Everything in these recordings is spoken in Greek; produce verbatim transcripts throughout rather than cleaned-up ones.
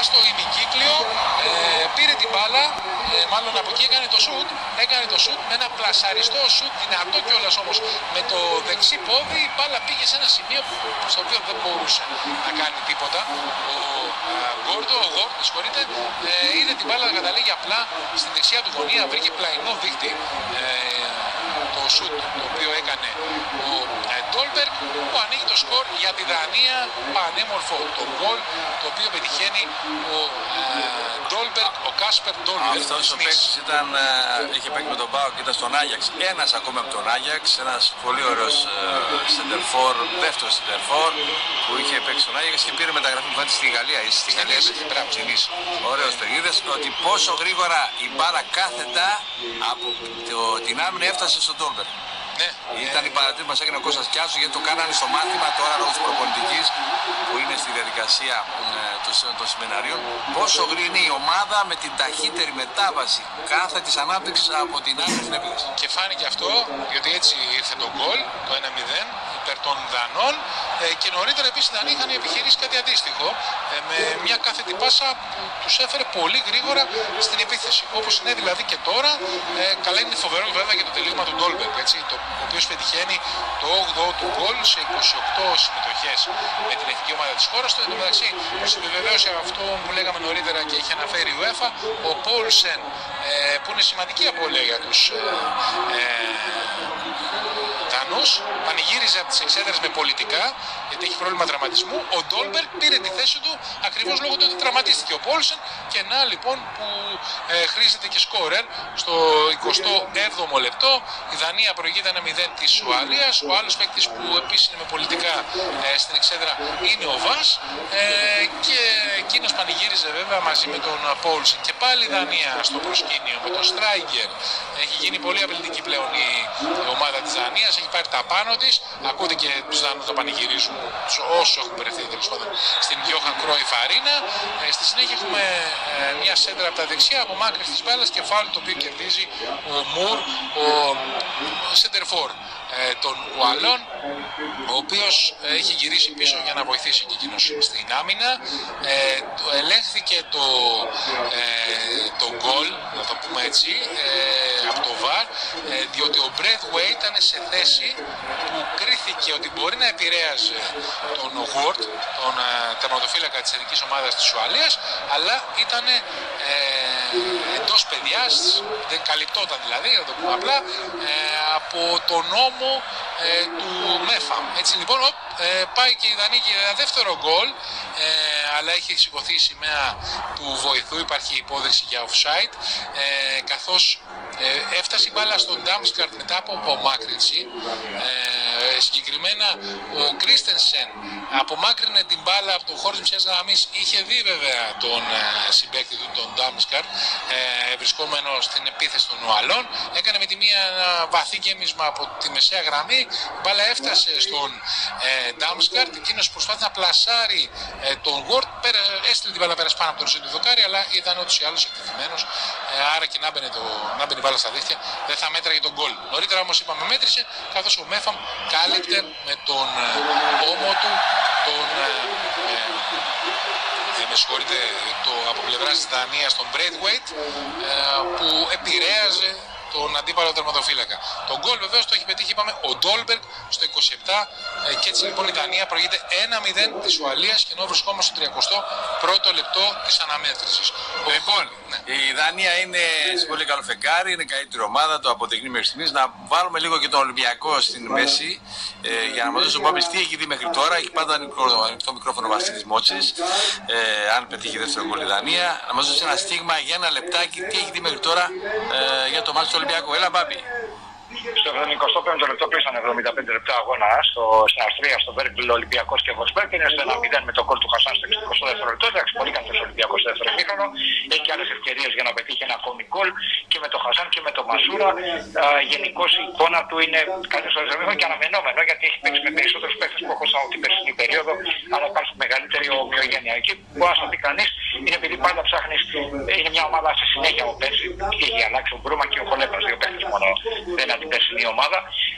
στο ημικύκλιο, ε, πήρε την μπάλα, ε, μάλλον από εκεί έκανε το σουτ, έκανε το σουτ με ένα πλασαριστό σουτ, δυνατό κιόλας όμως με το δεξί πόδι, η μπάλα πήγε σε ένα σημείο στο οποίο δεν μπορούσε να κάνει τίποτα. Ο Γκόρντο, ο Γόρντ, με συγχωρείτε, ε, είδε την μπάλα να καταλήγει απλά στην δεξιά του γωνία, βρήκε πλαϊνό δίχτυ ε, το σουτ το οποίο έκανε ο Ντόλμπεργκ, που ανοίγει το σκορ για τη Δανία, πανέμορφο το γκολ το οποίο πετυχαίνει ο Ντόλμπεργκ, ο Κάσπερ Ντόλμπεργκ. Αυτός ο παίκτης ήταν, είχε παίξει με τον ΠΑΟΚ και ήταν στον Άγιαξ, ένας ακόμα από τον Άγιαξ, ένας πολύ ωραίος σεντερφόρ, δεύτερος σεντερφόρ που είχε παίξει στον Άγιαξ και πήρε μεταγραφή που φάνηκε στη Γαλλία. Είσαι στη Γαλλία, ωραίος παιχνίδες, ότι πόσο γρήγορα η μπάλα κάθετα από το, την άμυνα έφτασε στον Ντόλμπεργκ. Ναι, ήταν η παρατήρηση που μας έκανε ο Κώστας Κιάσου, γιατί το κάνανε στο μάθημα τώρα λόγω της προπονητικής που είναι στη διαδικασία των σημεναρίων. Πόσο γρήγορα είναι η ομάδα με την ταχύτερη μετάβαση κάθε της ανάπτυξης από την άμυνα στην επίθεση. Και φάνηκε αυτό, γιατί έτσι ήρθε το γκολ, το ένα μηδέν υπέρ των Δανών. Ε, και νωρίτερα επίσης οι Δανείοι είχαν επιχειρήσει κάτι αντίστοιχο, ε, με μια κάθετη πάσα που τους έφερε πολύ γρήγορα στην επίθεση. Όπως είναι δηλαδή και τώρα, ε, καλά είναι φοβερό βέβαια και το τελείωμα του Ντόλμπεργκ, ο οποίος πετυχαίνει το όγδοο του γκολ σε είκοσι οκτώ συμμετοχές με την εθνική ομάδα της χώρας του. Εν τω μεταξύ, επιβεβαίωσε αυτό που λέγαμε νωρίτερα και είχε αναφέρει η UEFA, ο Πόλσεν, ε, που είναι σημαντική απώλεια για τους ε, ε, Δανούς, πανηγύριζε από τις εξέδρες με πολιτικά, γιατί έχει πρόβλημα τραυματισμού. Ο Ντόλμπεργκ πήρε τη θέση του ακριβώς λόγω του ότι τραυματίστηκε ο Πόλσεν, και να λοιπόν που ε, χρήζεται και σκόρερ στο εικοστό έβδομο λεπτό. Η Δανία προηγείται ένα μηδέν της Ουαλίας. Ο άλλος παίκτης που επίσης είναι με πολιτικά ε, στην εξέδρα είναι ο Βας, ε, και εκείνος πανηγύριζε βέβαια μαζί με τον Πόλσεν. Και πάλι η Δανία στο προσκήνιο με τον Στράιγκερ. Έχει γίνει πολύ απειλητική πλέον η, η ομάδα της Δανίας, έχει πάρει τα πάνω της. Ακούτε και τους Δανούς το πανηγυρίζουν όσους έχουν περιστεί τέλος πάντων στην Γιώχαν Κρόιφ Αρίνα. Ε, στη συνέχεια έχουμε ε, μια σέντρα από τα δεξιά, από μάκρυνση της μπάλας και φάουλ το οποίο κερδίζει ο Μουρ, ο σεντερφόρ ε, των Ουαλών, ο οποίος ε, έχει γυρίσει πίσω για να βοηθήσει και εκείνος στην άμυνα. Ε, το, ελέγχθηκε το, ε, το γκολ, να το πούμε έτσι, ε, από το βαρ, ε, διότι ο Braithwaite ήταν σε θέση που κρίθηκε ότι μπορεί να επηρέαζε τον Γουόρτ, τον ε, τερματοφύλακα της εθνικής ομάδας της Ουαλίας, αλλά ήταν ε, εντός παιδιάς, δεν καλυπτόταν δηλαδή, να το πούμε απλά, ε, από τον νόμο ε, του Μέφαμ. Έτσι λοιπόν, οπ, ε, πάει και η Δανία για ένα δεύτερο γκολ, ε, αλλά έχει σηκωθεί η σημαία του βοηθού, υπάρχει υπόδειξη για offside, ε, καθώς ε, έφτασε η μπάλα στον Ντάμσκαρτ μετά από απομάκρυνση. Ε, συγκεκριμένα ο Κρίστενσεν απομάκρυνε την μπάλα από το χώρο της μεσαίας γραμμής, είχε δει βέβαια τον ε, συμπαίκτη του, τον Ντάμσκαρτ, ε, βρισκόμενο στην επίθεση των Ουαλών, έκανε με τη μία ένα βαθύ γέμισμα από τη μεσαία γραμμή, η μπάλα έφτασε στον ε, Ντάμσκαρτ, εκείνος προσπάθησε να πλασάρει ε, τον Γουόρτ, έστειλε την μπάλα πέρας πάνω από τον Ρωσίδη δοκάρι, αλλά ήταν ούτως ή άλλως εκτεθειμένος, ε, άρα και να μπαινε, το, να μπαινε η μπάλα στα δίχτυα δεν θα μέτραγε τον γκολ. Νωρίτερα όμως είπαμε μέτρησε, καθώς ο Μέφαμ κάλυπτε με τον ε, ώμο του τον ε, ε, με συγχωρείτε, το από πλευράς της Δανίας τον Braithwaite, ε, που επηρέαζε τον αντίπαλο τερματοφύλακα. Το γκολ βεβαίως το έχει πετύχει, είπαμε, ο Ντόλμπεργκ στο είκοσι επτά, ε, και έτσι λοιπόν η Δανία προηγείται ένα μηδέν της Ουαλίας, και ενώ βρισκόμαστε στο τριακοστό πρώτο λεπτό της αναμέτρησης. Λοιπόν, ναι. Η Δανία είναι σε πολύ καλό φεγγάρι, είναι καλύτερη ομάδα, το αποδεικνύει μέχρι στιγμής. Να βάλουμε λίγο και τον Ολυμπιακό στην μέση, ε, για να μας δώσει ο Μπάμπης τι έχει δει μέχρι τώρα. Έχει πάντα ανοιχτό μικρόφωνο Βασίλης Μότσης, ε, αν πετύχει δεύτερο γκολ η Δανία. Να μας δώσει ένα στίγμα για ένα λεπτάκι τι έχει δει μέχρι τώρα ε, για το μάτι του Ολυμπιακού. Έλα, Μπάμπη. Στο εικοστό πέμπτο λεπτό κλείσαν εβδομήντα πέντε λεπτά αγώνα στο, στην Αυστρία, στο Βέρμπιλ, Ολυμπιακός και Βοσμπέργκ. Είναι στο ένα μηδέν με το γκολ του Χασάν στο εξηκοστό δεύτερο λεπτό. Εντάξει, πολύ καλό ο Ολυμπιακός στο δεύτερο ημίχρονο. Έχει και άλλες ευκαιρίες για να πετύχει ένα ακόμη γκολ και με το Χασάν και με το Μασούρα. Γενικώς η εικόνα του είναι καλή στο δεύτερο ημίχρονο και αναμενόμενο, γιατί έχει παίξει με περισσότερους παίκτες που έχουν από την περσινή περίοδο, αλλά υπάρχει μεγαλύτερη ομοιογένεια. Εκεί που μπορεί να δει κανείς είναι επειδή πάντα ψάχνει, είναι μια ομάδα σε συνέχεια από πέρσι. Έχει αλλάξει ο Μπρούμα και ο Χολέπας, δύο παίκτες μόνο, δεν είναι την περσινή ομάδα.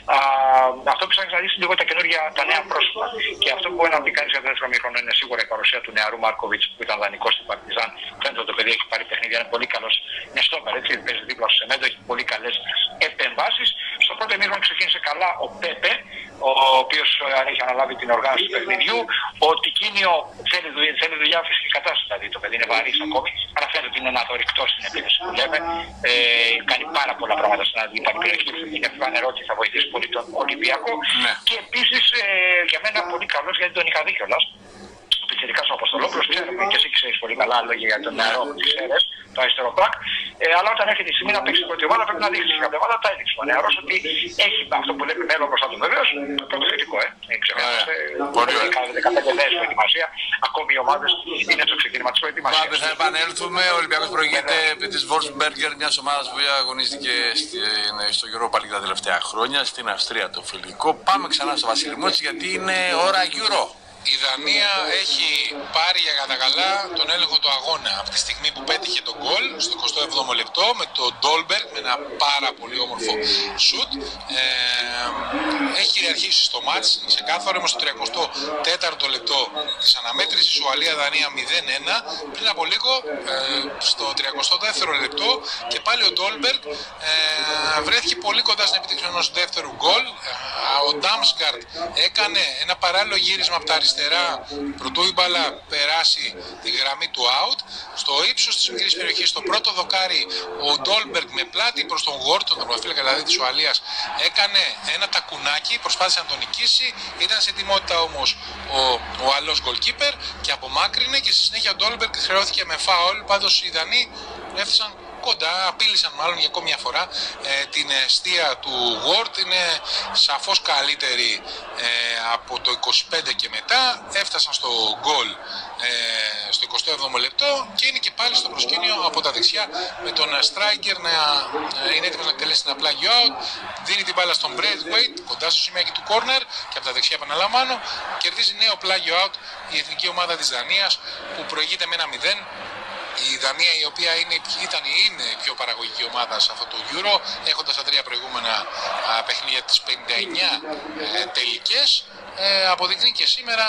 Α, αυτό που ψάχνει να δει λίγο τα καινούργια, τα νέα πρόσωπα. Και αυτό που μπορεί να δει κανεί για το δεύτερο μήχρονο είναι σίγουρα η παρουσία του νεαρού Μάρκοβιτ που ήταν δανεικό στην Παρτιζάν. Φαίνεται ότι το παιδί έχει πάρει παιχνίδια, είναι πολύ καλό. Είναι στόπερ, έτσι, παίζει δίπλα στο Σεμέντο, έχει πολύ καλέ επεμβάσει. Στο πρώτο μήχρονο ξεκίνησε καλά ο Πέπε, ο οποίο έχει αναλάβει την οργάνωση του παιχνιδιού. Ο Τικίνιο θέλει, θέλει δουλειά, φυσική κατάσταση. Δηλαδή το παιδί είναι βαρύ ακόμη, αλλά φαίνεται ότι είναι ένα δωρηκτό στην επίθεση που λέμε. Ε, κάνει πάρα πολλά πράγματα στην αντίπαλη περιοχή. Είναι φανερό ότι θα βοηθήσει πολύ τον Ολυμπιακό. Ναι. Και επίση ε, για μένα πολύ καλό, γιατί τον είχα δει κιόλας. Ο πιτσιρικάς ο Αποστολόπουλος, ξέρουμε και εσύ ξέρεις πολύ καλά λόγια για τον νεαρό της ΕΡΕΣ, το αριστερό μπακ. Ε, αλλά όταν έρχεται η στιγμή να παίξει την πρώτη ομάδα, πρέπει να δείξει κάποια ομάδα. Τα έδειξε ο νεαρός ότι έχει αυτό που λέμε μέλλον μπροστά του. Βεβαίως, πρώτο θετικό, ε. Μην ξεχάσετε. δεκαπέντε ιδέες προετοιμασία. Ακόμη οι ομάδες είναι στο ξεκίνημα της προετοιμασίας. Πάμε, θα επανέλθουμε. Ο Ολυμπιακός προηγείται επί της Wolfsberger, μιας ομάδας που αγωνίστηκε στο Europa League τα τελευταία χρόνια, στην Αυστρία το φιλικό. Πάμε ξανά στο Βασίλη Μούτσι, γιατί είναι ώρα Euro. Η Δανία έχει πάρει για κατά καλά τον έλεγχο του αγώνα από τη στιγμή που πέτυχε τον γκολ στο εικοστό έβδομο λεπτό με τον Ντόλμπεργκ με ένα πάρα πολύ όμορφο σουτ. Ε, έχει κυριαρχήσει στο μάτς, ξεκάθαρο, όμως στο τριακοστό τέταρτο λεπτό της αναμέτρησης Ουαλία-Δανία μηδέν ένα. Πριν από λίγο ε, στο τριακοστό δεύτερο λεπτό και πάλι ο Ντόλμπεργκ ε, βρέθηκε πολύ κοντά στην επιτύχηση ενός δεύτερου γκολ. Ο Ντάμσκαρτ έκανε ένα παράλληλο γύρισμα από τα αριστερά προτού η μπάλα περάσει τη γραμμή του out. Στο ύψος της μικρής περιοχής, στο πρώτο δοκάρι, ο Ντόλμπεργκ με πλάτη προς τον Γουόρτ, τον τερματοφύλακα δηλαδή της Ουαλίας, έκανε ένα τακουνάκι, προσπάθησε να τον νικήσει. Ήταν σε ετοιμότητα όμως ο, ο άλλος goalkeeper και απομάκρυνε και στη συνέχεια ο Ντόλμπεργκ χρεώθηκε με φάουλ. Πάντως οι Δανείοι έφτασαν κοντά, απείλησαν μάλλον για ακόμη μια φορά ε, την αιστεία του Ward. Είναι σαφώς καλύτερη ε, από το είκοσι πέντε και μετά. Έφτασαν στο γκολ ε, στο εικοστό έβδομο λεπτό και είναι και πάλι στο προσκήνιο από τα δεξιά με τον Striker να ε, είναι έτοιμος να εκτελέσει ένα πλάγιο out. Δίνει την μπάλα στον Braithwaite κοντά στο σημείο του corner και από τα δεξιά, επαναλαμβάνω, κερδίζει νέο πλάγιο out η εθνική ομάδα της Δανίας που προηγείται με ένα μηδέν. Η Δανία, η οποία είναι, ήταν ή είναι η πιο παραγωγική ομάδα σε αυτό το Euro, έχοντας τα τρία προηγούμενα α, παιχνίδια της πενήντα εννιά ε, τελικές, ε, αποδεικνύει και σήμερα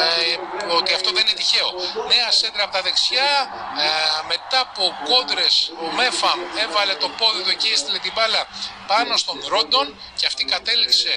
ε, ότι αυτό δεν είναι τυχαίο. Νέα σέντρα από τα δεξιά, ε, μετά από κόντρες ο Μέφαμ έβαλε το πόδι του εκεί, έστειλε την μπάλα πάνω στον Ρόντον και αυτή κατέληξε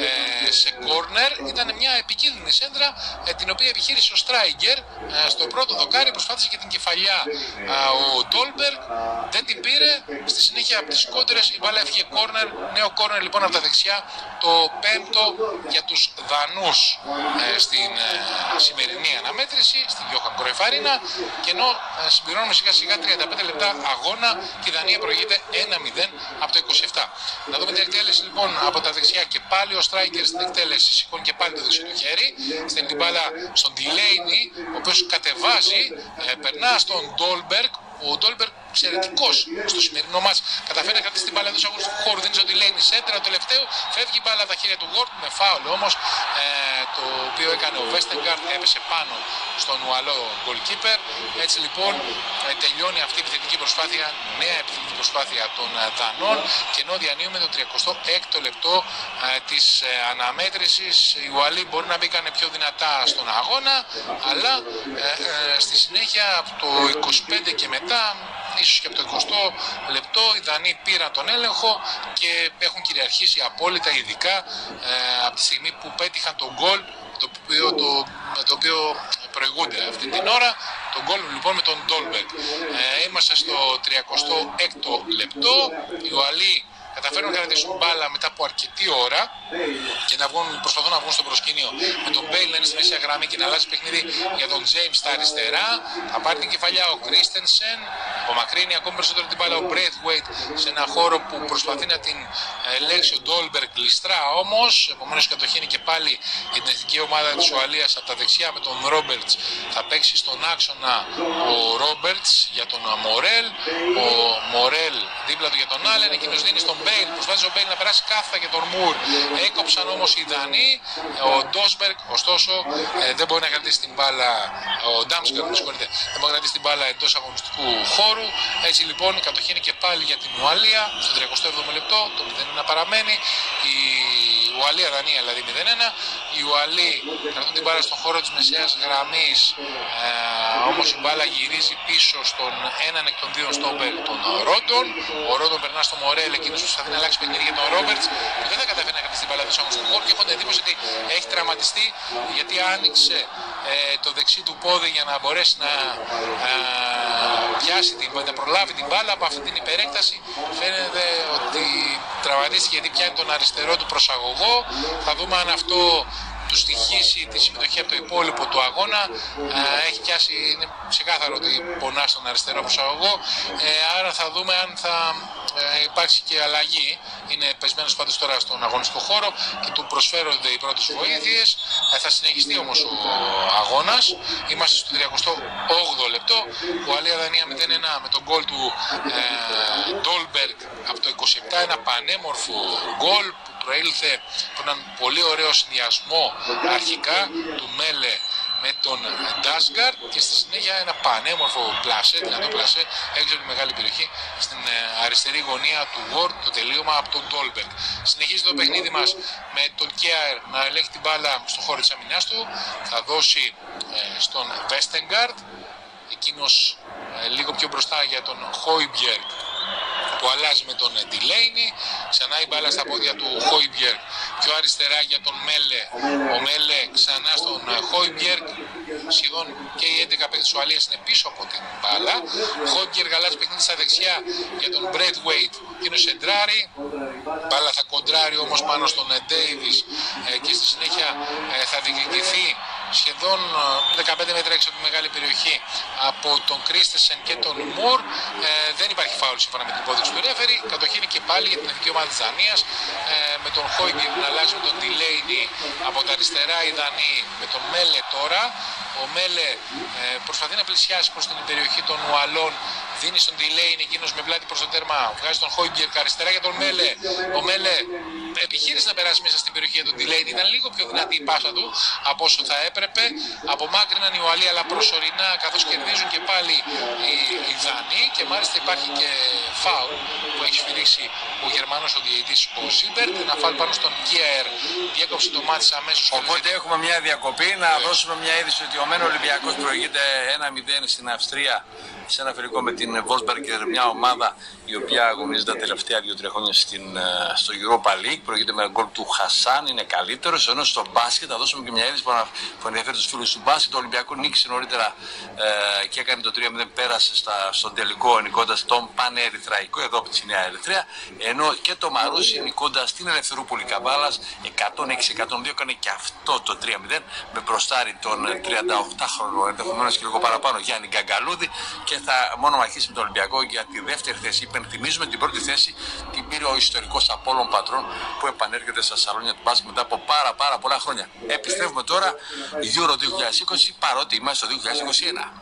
ε, σε κόρνερ. Ήταν μια επικίνδυνη σέντρα ε, την οποία επιχείρησε ο Στράιγκερ ε, στο πρώτο δοκάρι, προσπάθησε και την κεφαλιά ε, ο Ντόλμπεργκ, δεν την πήρε. Στη συνέχεια από τις κόντρες η μπάλα έφυγε κόρνερ, νέο κόρνερ λοιπόν από τα δεξιά, το πέμπτο για τους Δανούς ε, στην ε, σημερινή αναμέτρηση, στην Johan Cruyff Arena, και ενώ ε, συμπληρώνουμε σιγά σιγά τριάντα πέντε λεπτά αγώνα και η Δανία προηγείται ένα μηδέν από το είκοσι επτά. Να δούμε την εκτέλεση λοιπόν από τα δεξιά και πάλι ο Striker στην εκτέλεση σηκώνει και πάλι το δεξιό του χέρι, στέλνει την μπάλα στον Delaney, ο οποίος κατεβάζει, ε, περνά στον Ντόλμπεργκ. Ο Ντόλμπεργκ εξαιρετικός στο σημερινό μάτς, καταφέρει να κρατήσει την μπάλα εντός αγωνιστικού χώρου, δίνει στον Delaney σέντρα, το τελευταίο, φεύγει η μπάλα από τα χέρια του Ward με φάουλ όμως, ε, το οποίο έκανε ο Βέστεγκαρτ, έπεσε πάνω στον Ουαλό goalkeeper. Έτσι λοιπόν ε, τελειώνει αυτή η επιθετική προσπάθεια, νέα επιθετική προσπάθεια των ε, Δανών, και ενώ διανύουμε το τριακοστό έκτο λεπτό ε, της ε, αναμέτρησης, οι Ουαλοί μπορεί να μπήκαν πιο δυνατά στον αγώνα, αλλά ε, ε, στη συνέχεια από το είκοσι πέντε και μετά, ίσως και από το εικοστό λεπτό, οι Δανείοι πήραν τον έλεγχο και έχουν κυριαρχήσει απόλυτα, ειδικά ε, από τη στιγμή που πέτυχαν τον γκολ το οποίο, το, το οποίο προηγούνται αυτή την ώρα, τον γκολ λοιπόν με τον Ντόλμπεργκ. Ε, είμαστε στο τριακοστό έκτο λεπτό, οι Ουαλοί καταφέρουν να κρατήσουν μπάλα μετά από αρκετή ώρα και να βγουν, προσπαθούν να βγουν στο προσκήνιο με τον Μπέιλ να είναι στη μέση γραμμή και να αλλάζει παιχνίδι για τον James στα αριστερά. Θα πάρει την κεφαλιά ο Κρίστενσεν, απομακρύνει ακόμη περισσότερο την μπάλα ο Braithwaite σε ένα χώρο που προσπαθεί να την ελέγξει ο Ντόλμπεργκ, γλιστρά όμως. Επομένως η κατοχή είναι και πάλι για την εθνική ομάδα της Ουαλίας από τα δεξιά με τον Ρόμπερτς. Θα παίξει στον άξονα ο Ρόμπερτς για τον Μορέλ, ο Μορέλ δίπλα του για τον Άλεν, εκείνος δίνει στον Μπέιλ, προσπάθησε ο Μπέιλ να περάσει κάθετα για τον Μουρ, έκοψαν όμως οι Δανείοι. Ο Ντόσμπεργκ ωστόσο ε, δεν μπορεί να κρατήσει την μπάλα, ο Ντάμσκαρτ με συγχωρείτε, δεν μπορεί να κρατήσει την μπάλα εντός αγωνιστικού χώρου. Έτσι λοιπόν η κατοχή είναι και πάλι για την Ουαλία στο τριακοστό έβδομο λεπτό, το μηδέν ένα παραμένει. Οι Ουαλία-Δανία δηλαδή μηδέν ένα. Οι Ουαλοί κρατούν την μπάλα στον χώρο της μεσαίας γραμμής, ε, όμως η μπάλα γυρίζει πίσω στον έναν εκ των δύο στόπερ των Ρόντον. Ο Ρόντον περνά στο Μορέλ, εκείνος που προσπαθεί να αλλάξει παιχνίδι για τον Ρόμπερτς, που δεν θα καταφέρει να κρατήσει την μπάλα του όμως στον χώρο, και έχω την εντύπωση ότι έχει τραυματιστεί, γιατί άνοιξε ε, το δεξί του πόδι για να μπορέσει να ε, πιάσει την, να προλάβει την μπάλα. Από αυτή την υπερέκταση φαίνεται ότι τραυματίστηκε, γιατί πιάνει τον αριστερό του προσαγωγό. Θα δούμε αν αυτό του στοιχήσει τη συμμετοχή από το υπόλοιπο του αγώνα. Ε, έχει πιάσει, είναι ξεκάθαρο ότι πονά στον αριστερό προσαγωγό. Ε, άρα θα δούμε αν θα ε, υπάρξει και αλλαγή. Είναι πεσμένος πάντως τώρα στον αγωνιστικό χώρο και του προσφέρονται οι πρώτες βοήθειες. Ε, θα συνεχιστεί όμως ο αγώνας. Είμαστε στο τριακοστό όγδοο λεπτό. Ουαλία-Δανία μηδέν ένα με τον γκολ του ε, Ντόλμπεργκ από το είκοσι επτά. Ένα πανέμορφο γκολ που προήλθε από έναν πολύ ωραίο συνδυασμό αρχικά του Μέλε με τον Ντάσγκαρτ και στη συνέχεια ένα πανέμορφο πλασέ, δυνατό πλασέ έξω από τη μεγάλη περιοχή στην αριστερή γωνία του Ward, το τελείωμα από τον Ντόλμπεργκ. Συνεχίζει το παιχνίδι μας με τον Κέαρ να ελέγχει την μπάλα στον χώρο της αμυνάς του. Θα δώσει ε, στον Βέστεγκαρτ, εκείνος ε, λίγο πιο μπροστά για τον Χόιμπιεργκ, που αλλάζει με τον Ντιλέινι. Ξανά η μπάλα στα πόδια του Χόιμπιεργκ, πιο αριστερά για τον Μέλε. Ο Μέλε ξανά στον Χόιμπιεργκ. Σχεδόν και οι έντεκα παίκτες της Ουαλίας είναι πίσω από την μπάλα. Ο Χόιμπιεργκ αλλάζει παιχνίδι στα δεξιά για τον Μπρέιτουέιτ. Εκείνος σεντράρει. Μπάλα θα κοντράρει όμως πάνω στον Ντέιβις ε, και στη συνέχεια ε, θα διεκδικηθεί σχεδόν δεκαπέντε μέτρα έξω από τη μεγάλη περιοχή από τον Κρίστεσεν και τον Μουρ. Ε, δεν υπάρχει φάουλ σύμφωνα με την υπόδειξη του ρέφερη. Κατοχή είναι και πάλι για την εθνική ομάδα της Δανίας, ε, με τον Χόιμπιεργκ να αλλάζει με τον Ντιλέινι από τα αριστερά οι Δανείοι με τον Μέλε τώρα. Ο Μέλε ε, προσπαθεί να πλησιάσει προς την περιοχή των Ουαλών. Δίνει στον Ντιλέινι, εκείνος με πλάτη προς το τέρμα. Βγάζει τον Χόιμπιεργκ αριστερά για τον Μέλε. Ο Μέλε επιχείρησε να περάσει μέσα στην περιοχή για τον Ντιλέινι. Ήταν λίγο πιο δυνατή η πάσα του από όσο θα έπρεπε. Απομάκρυναν οι Ουαλοί, αλλά προσωρινά, καθώς κερδίζουν και πάλι οι, οι Δανείοι. Και μάλιστα υπάρχει και φάουλ που έχει σφυρίξει ο Γερμανός ο διαιτητής ο Ζίμπερτ. Ένα φάουλ πάνω στον Κιέρ. Διέκοψε το μάτι αμέσως. Οπότε έχουμε μια διακοπή. Να yeah. δώσουμε μια είδηση ότι ο Μένο Ολυμπιακός προηγείται ένα μηδέν στην Αυστρία σε ένα φιλικό με την Wolfsberger, μια ομάδα η οποία αγωνίζεται τα τελευταία δύο τρία χρόνια στην, στο Europa League. Προηγείται με γκολ του Χασάν, είναι καλύτερος. Ενώ στο μπάσκετ θα δώσουμε και μια είδηση που ενδιαφέρει τους φίλους του μπάσκετ. Το Ολυμπιακό νίκησε νωρίτερα ε, και έκανε το τρία μηδέν, πέρασε στα, στον τελικό νικώντας τον Πανερυθραϊκό εδώ από τη Νέα Ερυθρέα. Ενώ και το Μαρούσι νικώντας την Ελευθερούπολη Καβάλας εκατόν έξι εκατόν δύο, έκανε και αυτό το τρία μηδέν με μπροστάρι τον τριανταοκτάχρονο, ενδεχομένως και λίγο παραπάνω, Γιάννη Γκαγκαλούδη, και θα μόνο μαχήσει με τον Ολυμπιακό για τη δεύτερη θέση. Υπενθυμίζουμε την πρώτη θέση την πήρε ο ιστορικός Απόλλων Πατρών που επανέρχεται στα σαλόνια του μπάσκετ μετά από πάρα πάρα πολλά χρόνια. Επιστρέφουμε τώρα Euro δύο χιλιάδες είκοσι, παρότι είμαστε στο δύο χιλιάδες είκοσι ένα.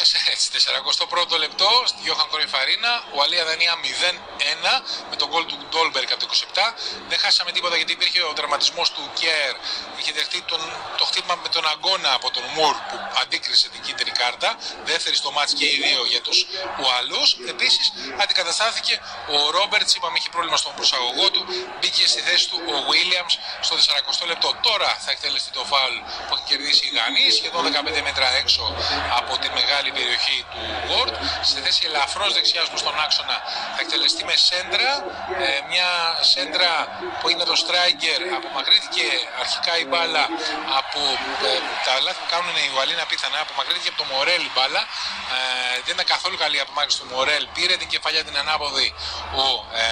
σαράντα πρώτο λεπτό στη Γιώχαν Κρόιφ Αρίνα, Ουαλία-Δανία μηδέν ένα με τον γκολ του Ντόλμπεργκ από το είκοσι επτά. Δεν χάσαμε τίποτα γιατί υπήρχε ο τραυματισμός του Κιέρ. Είχε δεχτεί τον, το χτύπημα με τον αγκώνα από τον Μουρ που αντίκρισε την κίτρινη κάρτα. Δεύτερη στο μάτς και οι δύο για τους Ουαλούς. Επίσης αντικαταστάθηκε ο Ρόμπερτς, είπαμε είχε πρόβλημα στον προσαγωγό του. Μπήκε στη θέση του ο Βίλιαμς στο σαράντα λεπτό. Τώρα θα εκτελεστεί το φάουλ που έχει κερδίσει η Δανία σχεδόν δεκαπέντε μέτρα έξω από τη μεγάλη περιοχή του Ward. Στη θέση ελαφρώς δεξιάς προς τον άξονα θα εκτελεστεί με σέντρα. Ε, μια σέντρα που είναι το striker. Απομακρύθηκε αρχικά η μπάλα από ε, τα λάθη που κάνουν οι Ουαλοί είναι απίθανα. Απομακρύθηκε από το Μορέλ η μπάλα. Ε, δεν ήταν καθόλου καλή η απομάκρυνση του Μορέλ. Πήρε την κεφαλιά την ανάποδη ο ε,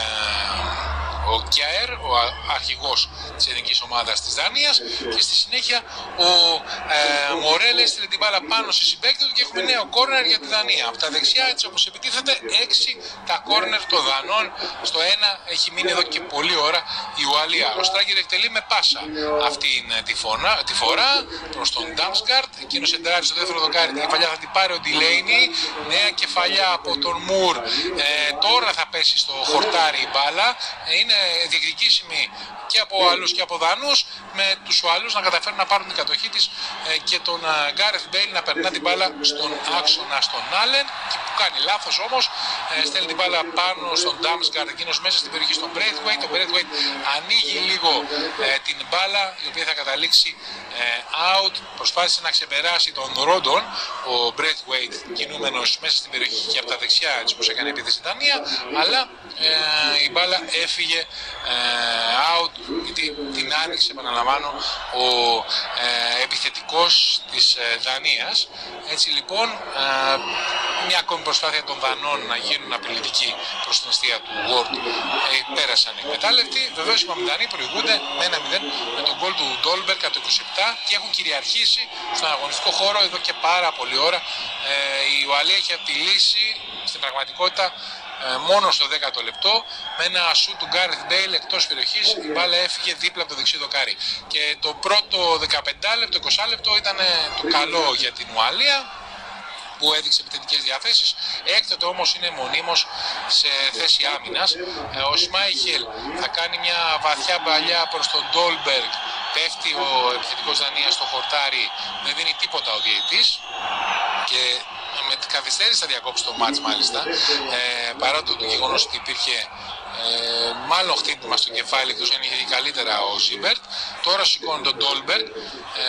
ο Κιαέρ, ο αρχηγός της εθνικής ομάδας της Δανίας, και στη συνέχεια ο ε, Μορέλ έστειλε την μπάλα πάνω στη συμπαίκτη του και έχουμε νέο κόρνερ για τη Δανία. Από τα δεξιά, έτσι όπως επιτίθεται, έξι τα κόρνερ των Δανών. Στο ένα έχει μείνει εδώ και πολλή ώρα η Ουαλία. Ο Στράγκερ εκτελεί με πάσα αυτή τη, φωνα, τη φορά προς τον Ντάμσγκαρτ. Εκείνος εντράρει στο δεύτερο δοκάρι, την κεφαλιά θα την πάρει ο Ντιλέινι. Νέα κεφαλιά από τον Μουρ. Ε, τώρα θα πέσει στο χορτάρι η μπάλα. Ε, είναι διεκδικήσιμη και από άλλους και από Δανούς, με τους Ουαλούς να καταφέρουν να πάρουν την κατοχή της και τον Γκάρεθ Μπέιλ να περνά την μπάλα στον άξονα στον Άλεν, που κάνει λάθος όμως, στέλνει την μπάλα πάνω στον Ντάμσγκαρντ, εκείνος μέσα στην περιοχή στον Braithwaite. Ο Braithwaite ανοίγει λίγο την μπάλα, η οποία θα καταλήξει out. Προσπάθησε να ξεπεράσει τον Ρόντον, ο Braithwaite κινούμενος μέσα στην περιοχή και από τα δεξιά, έτσι όπως έκανε επίθεση η Δανία, αλλά ε, η μπάλα έφυγε ε, out, γιατί την άνοιξε, επαναλαμβάνω, ο ε, επιθετικός της ε, Δανίας. Έτσι λοιπόν, ε, μια ακόμη προσπάθεια των Δανών να γίνουν απειλητικοί προς την αιστεία του Ward ε, πέρασαν εκμετάλλευτοι. Βεβαίως οι Μαμιδανοί προηγούνται με ένα μηδέν με τον γκολ του Ντόλμπεργκ από το είκοσι επτά και έχουν κυριαρχήσει στον αγωνιστικό χώρο εδώ και πάρα πολλή ώρα. Ε, η Ουαλία έχει απειλήσει στην πραγματικότητα ε, μόνο στο δέκατο λεπτό με ένα σουτ του Γκάρεθ Μπέιλ εκτός περιοχής. Η μπάλα έφυγε δίπλα από το δεξί δοκάρι. Και το πρώτο δεκαπέντε λεπτό, είκοσι λεπτό ήταν το καλό για την Ουαλία, που έδειξε επιθετικές διαθέσεις. Έκτοτε όμως είναι μονίμως σε θέση άμυνας. Ο Σμάιχελ θα κάνει μια βαθιά παλιά προς τον Ντόλμπεργκ. Πέφτει ο επιθετικός Δανίας στο χορτάρι, δεν δίνει τίποτα ο διαιτητής και με την καθυστέρηση θα διακόψει το μάτς μάλιστα, ε, παρά το, το γεγονός ότι υπήρχε ε, μάλλον χτύπημα στο κεφάλι, εκτός αν είχε δει καλύτερα ο Ζίμπερτ. Τώρα σηκώνει τον Ντόλμπεργκ. Ε,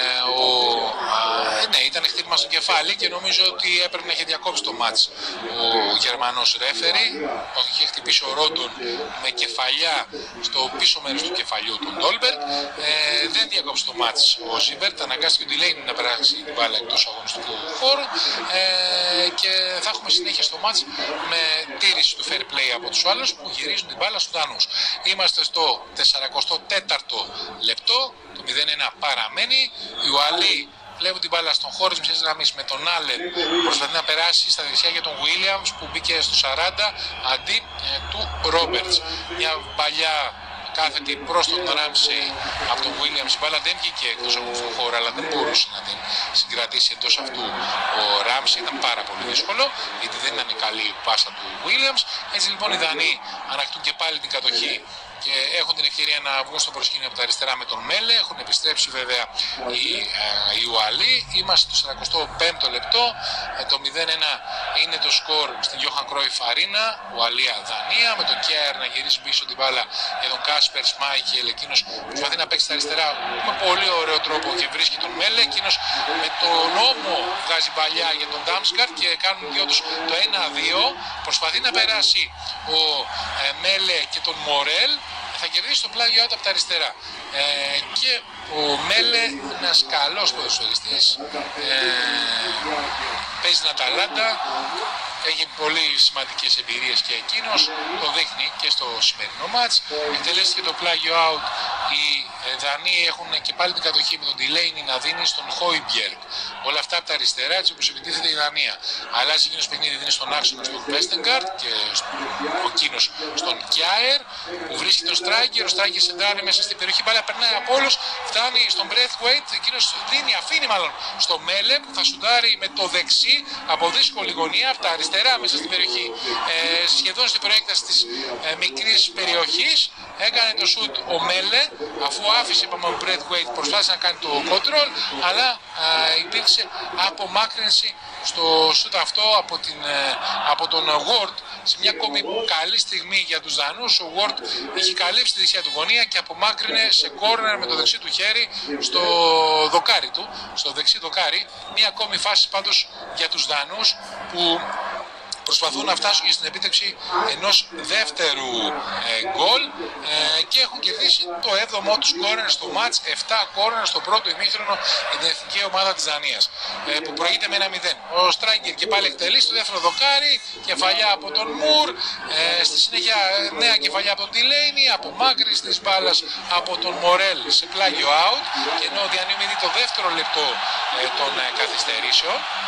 ε, ναι, ήταν χτύπημα στο κεφάλι και νομίζω ότι έπρεπε να είχε διακόψει το μάτς ο Γερμανός ρέφερι. Είχε χτυπήσει ο Ρόντον με κεφαλιά στο πίσω μέρος του κεφαλιού του Ντόλμπεργκ. Ε, δεν διακόψει το μάτς ο Ζίμπερτ. Αναγκάστηκε ο Ντιλέινι να περάσει την μπάλα εκτός αγωνιστικού χώρου. Ε, και θα έχουμε συνέχεια στο μάτς με τήρηση του fair play από τους άλλους που γυρίζουν την μπάλα στους Δανούς. Είμαστε στο σαραντά τέταρτο λεπτό, το μηδέν ένα παραμένει. Οι Ουαλοί βλέπουν την μπάλα στον χώρο της μισής γραμμής με τον Άλεν, προσπαθεί να περάσει στα δεξιά για τον Williams που μπήκε στο σαράντα αντί ε, του Roberts. Μια παλιά κάθετη προς τον Ράμσεϊ από τον Williams. Η μπάλα δεν βγήκε εκτός από τον χώρο, αλλά δεν μπορούσε να την συγκρατήσει εντός αυτού ο Ράμσεϊ. Ήταν πάρα πολύ δύσκολο, γιατί δεν ήταν καλή η πάσα του Williams. Έτσι λοιπόν οι Δανείοι ανακτούν και πάλι την κατοχή και έχουν την ευκαιρία να βγουν στο προσκήνιο από τα αριστερά με τον Μέλε. Έχουν επιστρέψει βέβαια οι, ε, οι Ουαλοί. Είμαστε στο σαράντα πέμπτο λεπτό. Ε, το μηδέν ένα είναι το σκορ στην Johan Cruyff Arena, Ουαλία-Δανία, με τον Κιάερ να γυρίσει πίσω την μπάλα για τον Κάσπερ Σμάιχελ. Εκείνος προσπαθεί να παίξει στα αριστερά με πολύ ωραίο τρόπο και βρίσκει τον Μέλε. Εκείνος με τον ώμο βγάζει παλιά για τον Ντάμσγκαρντ και κάνουν δυο τους το ένα δύο. Προσπαθεί να περάσει ο ε, Μέλε και τον Μορέλ. Θα κερδίσει το πλάγιο out από τα αριστερά. Ε, και ο Μέλε, ένας καλός ποδοσφαιριστής, ε, παίζει την Αταλάντα, έχει πολύ σημαντικές εμπειρίες και εκείνος, το δείχνει και στο σημερινό μάτς. Εκτελέστηκε το πλάγιο out. Οι Δανείοι έχουν και πάλι την κατοχή με τον Ντιλέινι να δίνει στον Χόιμπιεργκ. Όλα αυτά από τα αριστερά, έτσι όπως επιτίθεται η Δανία. Αλλάζει εκείνος παιχνίδι, δίνει στον άξονα στον Βέστενγκαρντ και ο εκείνος στον Κιάερ που βρίσκει τον Στράγκερ. Ο Στράγκερ σεντράρει μέσα στην περιοχή, μπάλα περνάει από όλους, φτάνει στον Braithwaite. Εκείνος δίνει, αφήνει μάλλον στο Μέλε που θα σουντάρει με το δεξί από δύσκολη γωνία, από τα αριστερά μέσα στην περιοχή, ε, σχεδόν στην προέκταση της ε, μικρής περιοχής. Έκανε το σουτ ο Μέλε, αφού άφησε είπαμε ο Braithwaite, προσπάθησε να κάνει το control, αλλά ε, υπήρξε απομάκρυνση στο σουτ αυτό από, την, ε, από τον Ward σε μια ακόμη καλή στιγμή για τους Δανούς. Ο Ward είχε καλύψει τη δεξιά του γωνία και απομάκρυνε σε κόρνερ με το δεξί του χέρι στο δοκάρι του, στο δεξί δοκάρι. Μια ακόμη φάση πάντως για τους Δανούς που προσπαθούν να φτάσουν και στην επίτευξη ενός δεύτερου ε, γκολ ε, και έχουν κερδίσει το έβδομο τους κόρνερ στο μάτς, επτά κόρνερ στο πρώτο ημίχρονο για την εθνική ομάδα της Δανίας, ε, που προηγείται με ένα μηδέν. Ο Στράγκερ και πάλι εκτελεί στο δεύτερο δοκάρι, κεφαλιά από τον Μουρ, ε, στη συνέχεια νέα κεφαλιά από τον Τιλέινι, απομάκρυνση της μπάλας από τον Μορέλ σε πλάγιο out, και ενώ διανύμει το δεύτερο λεπτό ε, των ε, καθυστερήσεων.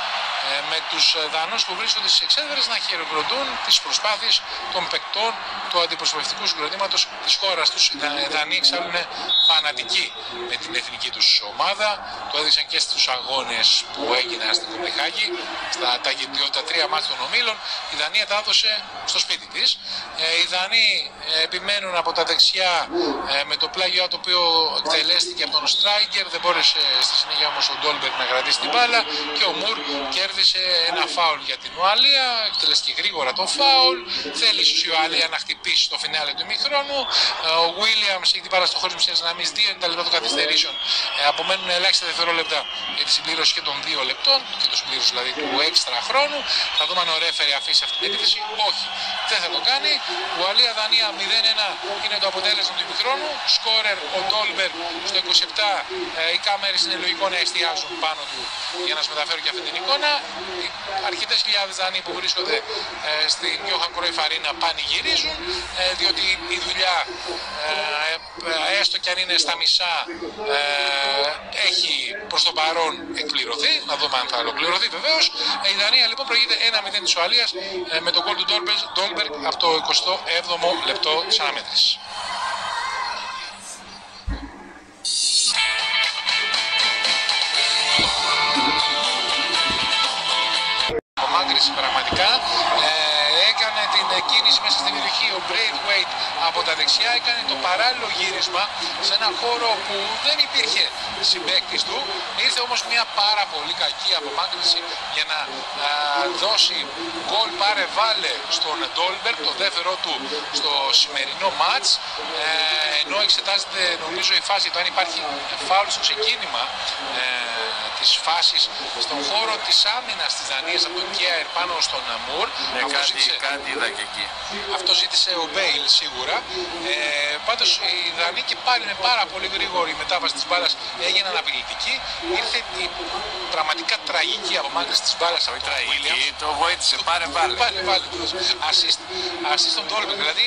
με τους Δανούς που βρίσκονται στις εξέδρες να χειροκροτούν τις προσπάθειες των παικτών του αντιπροσωπευτικού συγκροτήματος της χώρας τους. Οι Δανείοι εξάλλου είναι φανατικοί με την εθνική τους ομάδα. Το έδειξαν και στους αγώνες που έγιναν στην Κοπενχάγη, στα τα, τα τρία μάτια των ομίλων. Η Δανία τα έδωσε στο σπίτι της. Ε, οι Δανείοι ε, επιμένουν από τα δεξιά ε, με το πλάγιο το οποίο εκτελέστηκε από τον Στράιγκερ. Δεν μπόρεσε στη συνέχεια όμως ο Ντόλμπεργκ να κρατήσει την μπάλα και ο Μουρ κέρδισε ένα φάουλ για την Ουαλία. Εκτελέστηκε γρήγορα το φάουλ. Θέλει ίσως η Ουαλία να χτυπήσει το φινάλε του ημιχρόνου. Ε, ο Βίλιαμς έχει την μπάλα στο χώρο της μισής δυναμής, δύο είναι τα λεπτά των καθυστερήσεων. Ε, απομένουν ελάχιστα δευτερόλεπτα για τη συμπλήρωση και των δύο λεπτών και το συμπλήρωση δηλαδή του έξτρα χρόνου. Θα δούμε αν ο ρέφερι αφήσει αυτή την επίθεση. Όχι, δεν θα το κάνει. Ουαλία-Δανία μηδέν ένα είναι το αποτέλεσμα του ημιχρόνου. Σκόρερ ο Ντόλμπεργκ στο είκοσι επτά. Ε, οι κάμερες είναι λογικό να εστιάζουν πάνω του για να σας μεταφέρω και αυτή την εικόνα. Οι αρκετές χιλιάδες Δανείοι που βρίσκονται ε, στην Johan Cruyff Arena πανηγυρίζουν, ε, διότι η δουλειά ε, ε, έστω και αν είναι στα μισά ε, έχει προς το παρόν εκπληρωθεί. Να δούμε αν θα ολοκληρωθεί βεβαίως. Ε, η Δανία λοιπόν προηγείται ένα μηδέν της Ουαλίας ε, με τον γκολ του Ντόλμπεργκ από το εικοστό έβδομο λεπτό της αναμέτρησης. Μάγκρης πραγματικά ε, έκανε την κίνηση μέσα στην περιοχή. Ο Braithwaite από τα δεξιά έκανε το παράλληλο γύρισμα σε ένα χώρο που δεν υπήρχε συμπαίκτης του. Ήρθε όμως μια πάρα πολύ κακή απομάκρυνση για να α, δώσει γκολ πάρε βάλε στον Ντόλμπεργκ, το δεύτερο του στο σημερινό μάτς, ε, ενώ εξετάζεται νομίζω η φάση το αν υπάρχει φάουλ στο ξεκίνημα ε, της φάσης στον χώρο της άμυνας της Δανίας από τον Κέαρ πάνω στον Μουρ. Ναι, αυτό κάτι, ζήτησε, κάτι είδα και εκεί. Αυτό ζήτησε ο Μπέιλ σίγουρα. Ε, πάντως οι Δανείοι και πάλι είναι πάρα πολύ γρήγορη μετάβαση της μπάλας, έγιναν απειλητικοί. Ήρθε η πραγματικά τραγική απομάκρυνση της μπάλας από τον Βίλιαμς. Το βοήθησε, πάρε βάλε. Πάρε βάλε. Assist, assist στον Ντόλμπεργκ. Δηλαδή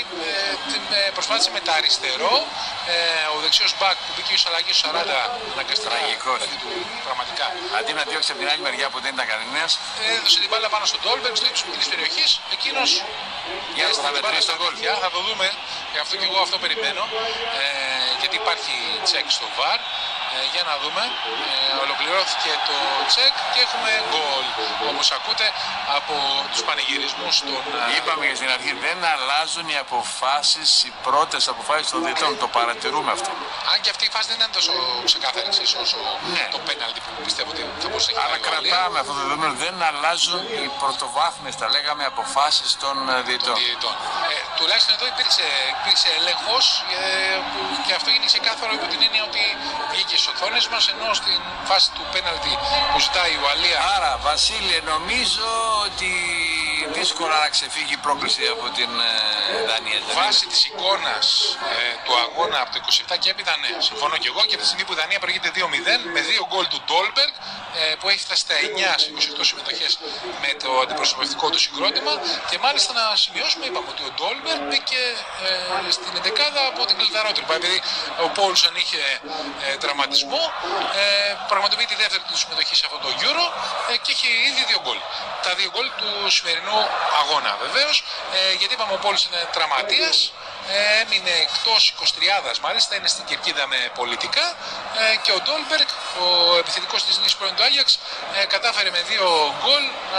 ε, ε, προσπάθησε με τα αριστερό. Ε, ο δεξιός μπακ που μπήκε ως αλλαγή στους σαράντα αναγκαστικά. Τραγικός. Πραγματικά. Αντί να διώξει από την άλλη μεριά που δεν ήταν κανένας, έδωσε την μπάλα πάνω στον Ντόλμπεργκ στο ύψος της περιοχής. Εκείνος για να μετρήσει τον γκολ. Θα το δούμε. Γι' αυτό και εγώ αυτό περιμένω. Ε, γιατί υπάρχει τσεκ στο βαρ. Ε, για να δούμε. Ε, ολοκληρώθηκε το τσεκ και έχουμε γκολ. Όπως ακούτε από τους πανηγυρισμούς των. Είπαμε και στην αρχή, δεν αλλάζουν οι αποφάσεις, οι πρώτες αποφάσεις των διαιτητών. Το παρατηρούμε αυτό. Αν και αυτή η φάση δεν ήταν τόσο ξεκάθαρη όσο ναι. το πέναλτι που πιστεύω ότι θα μπορούσε να έχει. Αλλά κρατάμε αυτό το δεδομένο. Δεν αλλάζουν οι πρωτοβάθμιες, τα λέγαμε, αποφάσεις των διαιτητών. Ε, τουλάχιστον εδώ υπήρξε, υπήρξε έλεγχος ε, και αυτό είναι ξεκάθαρο υπό την έννοια ότι βγήκε στις οθόνες μας, ενώ στην φάση του πέναλτι που ζητάει η Ουαλία. Άρα, Βασίλη, νομίζω ότι δύσκολα να ξεφύγει η πρόκληση από την ε, Δανία. Βάσει της εικόνας ε, του αγώνα από το είκοσι επτά και έπειτα, ναι, συμφωνώ και εγώ. Και από τη στιγμή που η Δανία προηγείται δύο μηδέν με δύο γκολ του Ντόλμπεργκ ε, που έχει φτάσει στα εννιά στις είκοσι οκτώ συμμετοχές με το αντιπροσωπευτικό του συγκρότημα. Και μάλιστα να σημειώσουμε, είπαμε ότι ο Ντόλμπεργκ μπήκε ε, στην εντεκάδα από την κλειδαρότερη. Επειδή ο Πόλσον είχε ε, τραυματισμό, ε, πραγματοποιεί τη δεύτερη του συμμετοχή σε αυτό το Euro ε, και έχει ήδη δύο γκολ. Τα δύο γκολ του σημερινού αγώνα βεβαίως, ε, γιατί είπαμε ο Πόλσον είναι τραυματίας. Ε, έμεινε εκτός εικοσιτριάδας μάλιστα, είναι στην κερκίδα με πολιτικά ε, και ο Ντόλμπεργκ, ο επιθετικός της νήσης πρώην του Άγιαξ, ε, κατάφερε με δύο γκολ να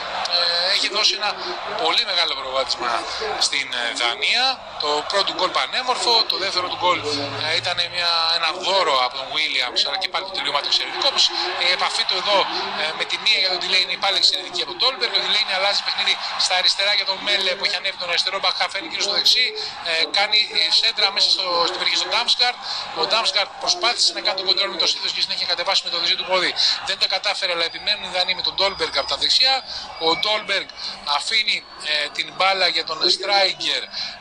ε, έχει δώσει ένα πολύ μεγάλο προβάδισμα στην ε, Δανία. Το πρώτο γκολ πανέμορφο, το δεύτερο του γκολ ε, ήταν μια, ένα δώρο από τον Williams, αλλά και πάλι το τελείωμα του εξαιρετικό. Όπως η επαφή του εδώ ε, με τη μία για τον Delaney είναι πάλι εξαιρετική από τον Ντόλμπεργκ. Ο Delaney αλλάζει παιχνίδι στα αριστερά για τον Μέλε που έχει ανέβει τον αριστερό μπακ, φέρνει γύρω στο δεξί. Ε, κάνει σέντρα μέσα στο, στην περιοχή στον Ντάμσκαρτ. Ο Ντάμσκαρτ προσπάθησε να κάνει τον κοντρόλ με το στήθος και συνέχεια κατεβάσει με το δεξί του πόδι. Δεν τα κατάφερε, αλλά επιμένουν οι Δανείοι με τον Ντόλμπεργκ από τα δεξιά. Ο Ντόλμπεργκ αφήνει ε, την μπάλα για τον Στράιγκερ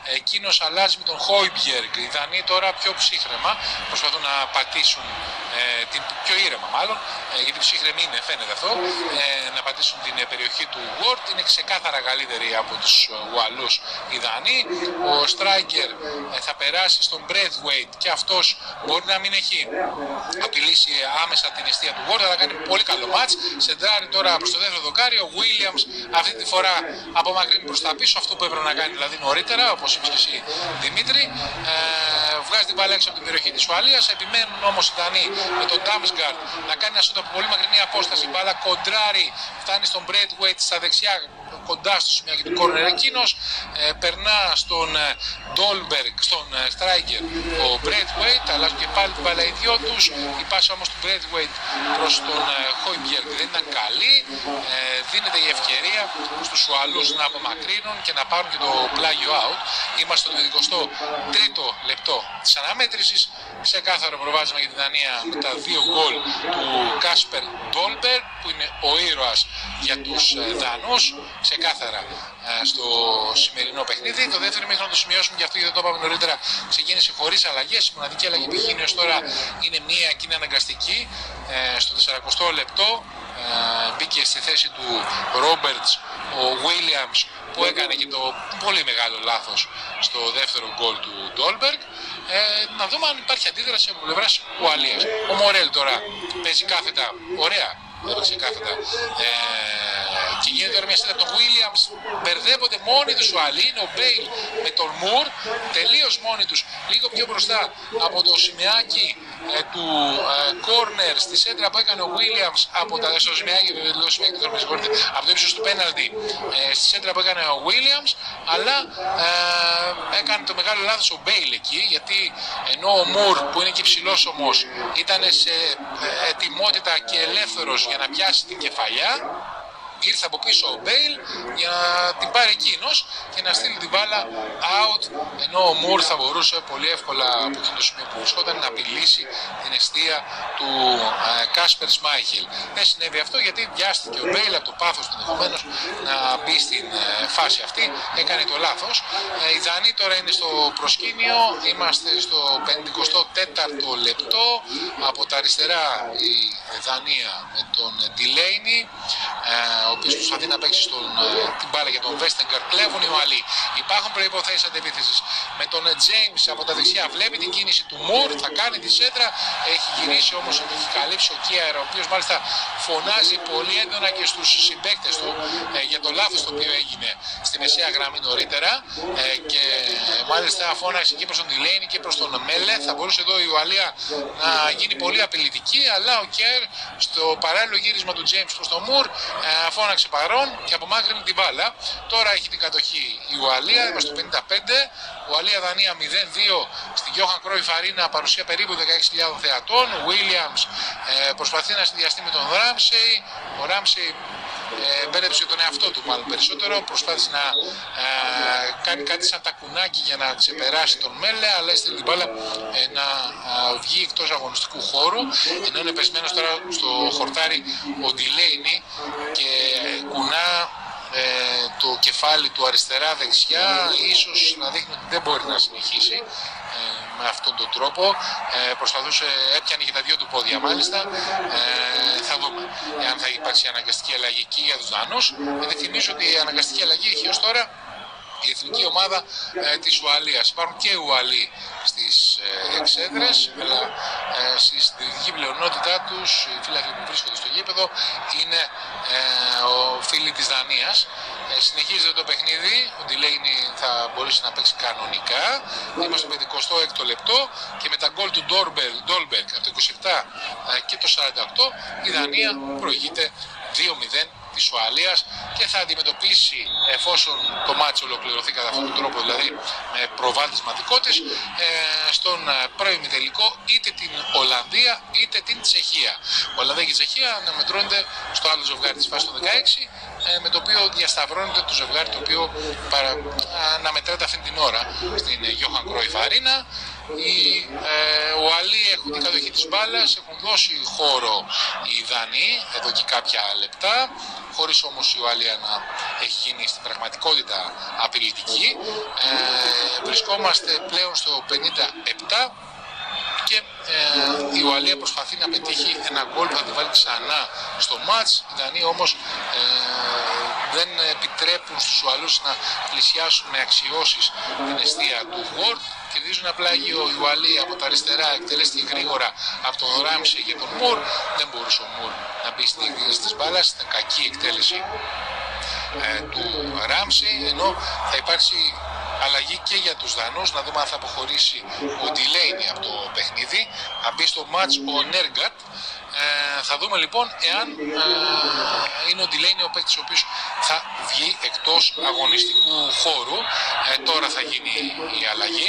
εκείνος αλλάζει με τον Χόιμπιεργκ. Οι Δανείοι τώρα πιο ψύχρεμα προσπαθούν να πατήσουν, ε, την, πιο ήρεμα μάλλον, ε, γιατί ψύχρεμοι είναι, φαίνεται αυτό, ε, να πατήσουν την ε, περιοχή του Ward. Είναι ξεκάθαρα καλύτεροι από τους Ουαλούς οι Δανείοι. Ο Striker ε, θα περάσει στον Braithwaite και αυτός μπορεί να μην έχει απειλήσει άμεσα την αιστεία του Ward, αλλά κάνει πολύ καλό μάτς. Σεντράρει τώρα προς το δεύτερο δοκάρι. Ο Williams αυτή τη φορά απομακρύνει προς τα πίσω, αυτό που έπρεπε να κάνει δηλαδή νωρίτερα, όπως είπες και εσύ Δημήτρη. Ε, βγάζει την μπάλα έξω από την περιοχή της Ουαλίας. Επιμένουν όμως οι Δανείοι με τον Damsgaard να κάνει ένα σούτ από πολύ μακρινή απόσταση. Η μπάλα κοντράρει, φτάνει στον Braithwaite στα δεξιά, κοντά στο σημείο του κόρνερ εκείνος. Ε, περνά στον Dolberg, στον ε, Striker ο Braithwaite, αλλάζουν και πάλι την μπάλα οι δυο τους. Η πάσα όμως του Braithwaite προς τον ε, Χόιμπιεργκ δεν ήταν καλή. Ε, δίνεται η ευκαιρία στους Ουαλούς να απομακρύνουν και να πάρουν και το πλάγιο out. Είμαστε στο εικοστό τρίτο λεπτό της αναμέτρησης. Ξεκάθαρο προβάδισμα για την Δανία με τα δύο γκολ του Κάσπερ Ντόλμπεργκ, που είναι ο ήρωας για τους ε, Δανούς. Ξεκάθαρα ε, στο σημερινό παιχνίδι. Το δεύτερο ημίχρονο το σημειώσουμε, γι' αυτό γιατί δεν το είπαμε νωρίτερα. Ξεκίνησε χωρίς αλλαγές. Η μοναδική αλλαγή που έχει γίνει ως τώρα είναι μία και είναι αναγκαστική. Ε, στο σαρανταοκτώ λεπτό ε, μπήκε στη θέση του Ρόμπερτς ο Williams, που έκανε και το πολύ μεγάλο λάθος στο δεύτερο γκολ του Ντόλμπεργκ. Ε, να δούμε αν υπάρχει αντίδραση από πλευράς Ουαλίας. Ο Μορέλ τώρα παίζει κάθετα, ωραία, έπαιξε κάθετα. Ε, και γίνεται τώρα μια σύντα από τον Williams. Μπερδεύονται μόνοι τους Ουαλοί. Είναι ο Μπέιλ με τον Μουρ, τελείως μόνοι τους, λίγο πιο μπροστά από το σημαίακι ε, του κόρνερ, στη σέντρα που έκανε ο Williams από τα στο σημαίακι, από το ύψος του πέναλτι, ε, στη σέντρα που έκανε ο Williams, αλλά ε, έκανε το μεγάλο λάθος ο Μπέιλ εκεί, γιατί ενώ ο Μουρ, που είναι και ψηλός όμως, ήταν σε ε, ετοιμότητα και ελεύθερος για να πιάσει την κεφαλιά, ήρθε από πίσω ο Μπέιλ για να την πάρει εκείνος και να στείλει την μπάλα out, ενώ ο Μουρ θα μπορούσε πολύ εύκολα από εκείνο το σημείο που βρισκόταν να απειλήσει την εστία του Κάσπερ Σμάιχελ. Δεν συνέβη αυτό γιατί βιάστηκε ο Μπέιλ από το πάθος του ενδεχομένως να μπει στην ε, φάση αυτή, έκανε το λάθος. Ε, οι Δανείοι τώρα είναι στο προσκήνιο, είμαστε στο πενηκοστό τέταρτο λεπτό. Από τα αριστερά η Δανία με τον Ντιλέινι, ε, ο οποίος προσπαθεί να παίξει στον, την μπάλα για τον Βέστεγκαρ. Κλέβουν οι Ουαλοί. Υπάρχουν προϋποθέσεις αντεπίθεσης. Με τον James από τα δεξιά βλέπει την κίνηση του Μουρ, θα κάνει τη σέντρα. Έχει γυρίσει όμως, έχει καλύψει ο Κίαρα, ο οποίος μάλιστα φωνάζει πολύ έντονα και στους συμπαίκτες του ε, για το λάθος το οποίο έγινε στη μεσαία γραμμή νωρίτερα. Ε, και μάλιστα φώναξε και προς τον Τιλέινι και προς τον Μέλε. Θα μπορούσε εδώ η Ουαλία να γίνει πολύ απειλητική, αλλά ο Κέρ στο παράλληλο γύρισμα του James προς τον Μουρ ε, φώναξε παρόν και απομάκρυνε την μπάλα. Τώρα έχει την κατοχή η Ουαλία, είμαστε στο πενήντα πέντε. Ουαλία-Δανία μηδέν δύο στη Johan Cruyff Arena, παρουσία περίπου δεκαέξι χιλιάδων θεατών. Ο Williams ε, προσπαθεί να συνδυαστεί με τον Ράμσεϊ. Ο Ράμσεϊ ε, μπέρδεψε τον εαυτό του μάλλον περισσότερο. Προσπάθησε να ε, κάνει κάτι σαν τακουνάκι για να ξεπεράσει τον Μέλε, αλλά έστειλε την μπάλα ε, να ε, βγει εκτός αγωνιστικού χώρου. Ενώ είναι πεσμένος τώρα στο χορτάρι ο Ντιλέινι και κουνά ε, το κεφάλι του αριστερά-δεξιά, ίσως να δείχνει ότι δεν μπορεί να συνεχίσει ε, με αυτόν τον τρόπο. Ε, προσπαθούσε, έπιανε και τα δύο του πόδια μάλιστα. Ε, θα δούμε αν θα υπάρξει αναγκαστική αλλαγή εκεί για τους Δανούς. Γιατί θυμίζω ότι η αναγκαστική αλλαγή έχει ως τώρα η εθνική ομάδα ε, της Ουαλίας. Υπάρχουν και Ουαλοί στις ε, εξέδρες, αλλά ε, στη συντηρητική πλειονότητά τους, οι φίλαθλοι που βρίσκονται στο γήπεδο, είναι ε, ο φίλοι της Δανίας. Ε, συνεχίζεται το παιχνίδι, ο Ντιλέινι θα μπορέσει να παίξει κανονικά. Είμαστε στο πενηκοστό έκτο λεπτό και με τα γκολ του Ντόλμπεργκ από το είκοσι επτά ε, και το σαράντα οκτώ η Δανία προηγείται δύο μηδέν της Ουαλίας και θα αντιμετωπίσει, εφόσον το μάτσο ολοκληρωθεί κατά αυτόν τον τρόπο, δηλαδή με προβάδισμα δικό της, ε, στον προημιτελικό είτε την Ολλανδία είτε την Τσεχία. Ολλανδία και η Τσεχία να μετρώνται στο άλλο ζευγάρι της φάσης των δεκαέξι. ε, με το οποίο διασταυρώνεται το ζευγάρι το οποίο παρα, αναμετράται αυτή την ώρα στην Johan Cruyff Arena. Οι ε, Ουαλοί έχουν την κατοχή της μπάλας, έχουν δώσει χώρο οι Δανείοι εδώ και κάποια λεπτά, χωρίς όμως η Ουαλία να έχει γίνει στην πραγματικότητα απειλητική. Ε, βρισκόμαστε πλέον στο πενήντα επτά και ε, η Ουαλία προσπαθεί να πετύχει ένα γκολ που θα τη βάλει ξανά στο μάτς. Οι Δανείοι όμως ε, δεν επιτρέπουν στους Ουαλούς να πλησιάσουν με αξιώσεις την εστία του Γουόρτ. Κερδίζουν ένα πλάγιο η Ουαλία από τα αριστερά, εκτελέστηκε γρήγορα από τον Ράμσεϊ και τον Μουρ. Δεν μπορούσε ο Μουρ να μπει στην εκδήλωση της μπάλας, ήταν κακή εκτέλεση ε, του Ράμσεϊ, ενώ θα υπάρξει αλλαγή και για τους Δανούς, να δούμε αν θα αποχωρήσει ο Ντιλέινι από το παιχνίδι, θα μπει στο μάτς ο Νέργκατ. Ε, θα δούμε λοιπόν εάν ε, είναι ο Ντιλέινι ο παίκτης ο οποίος θα βγει εκτός αγωνιστικού χώρου. Ε, τώρα θα γίνει η αλλαγή.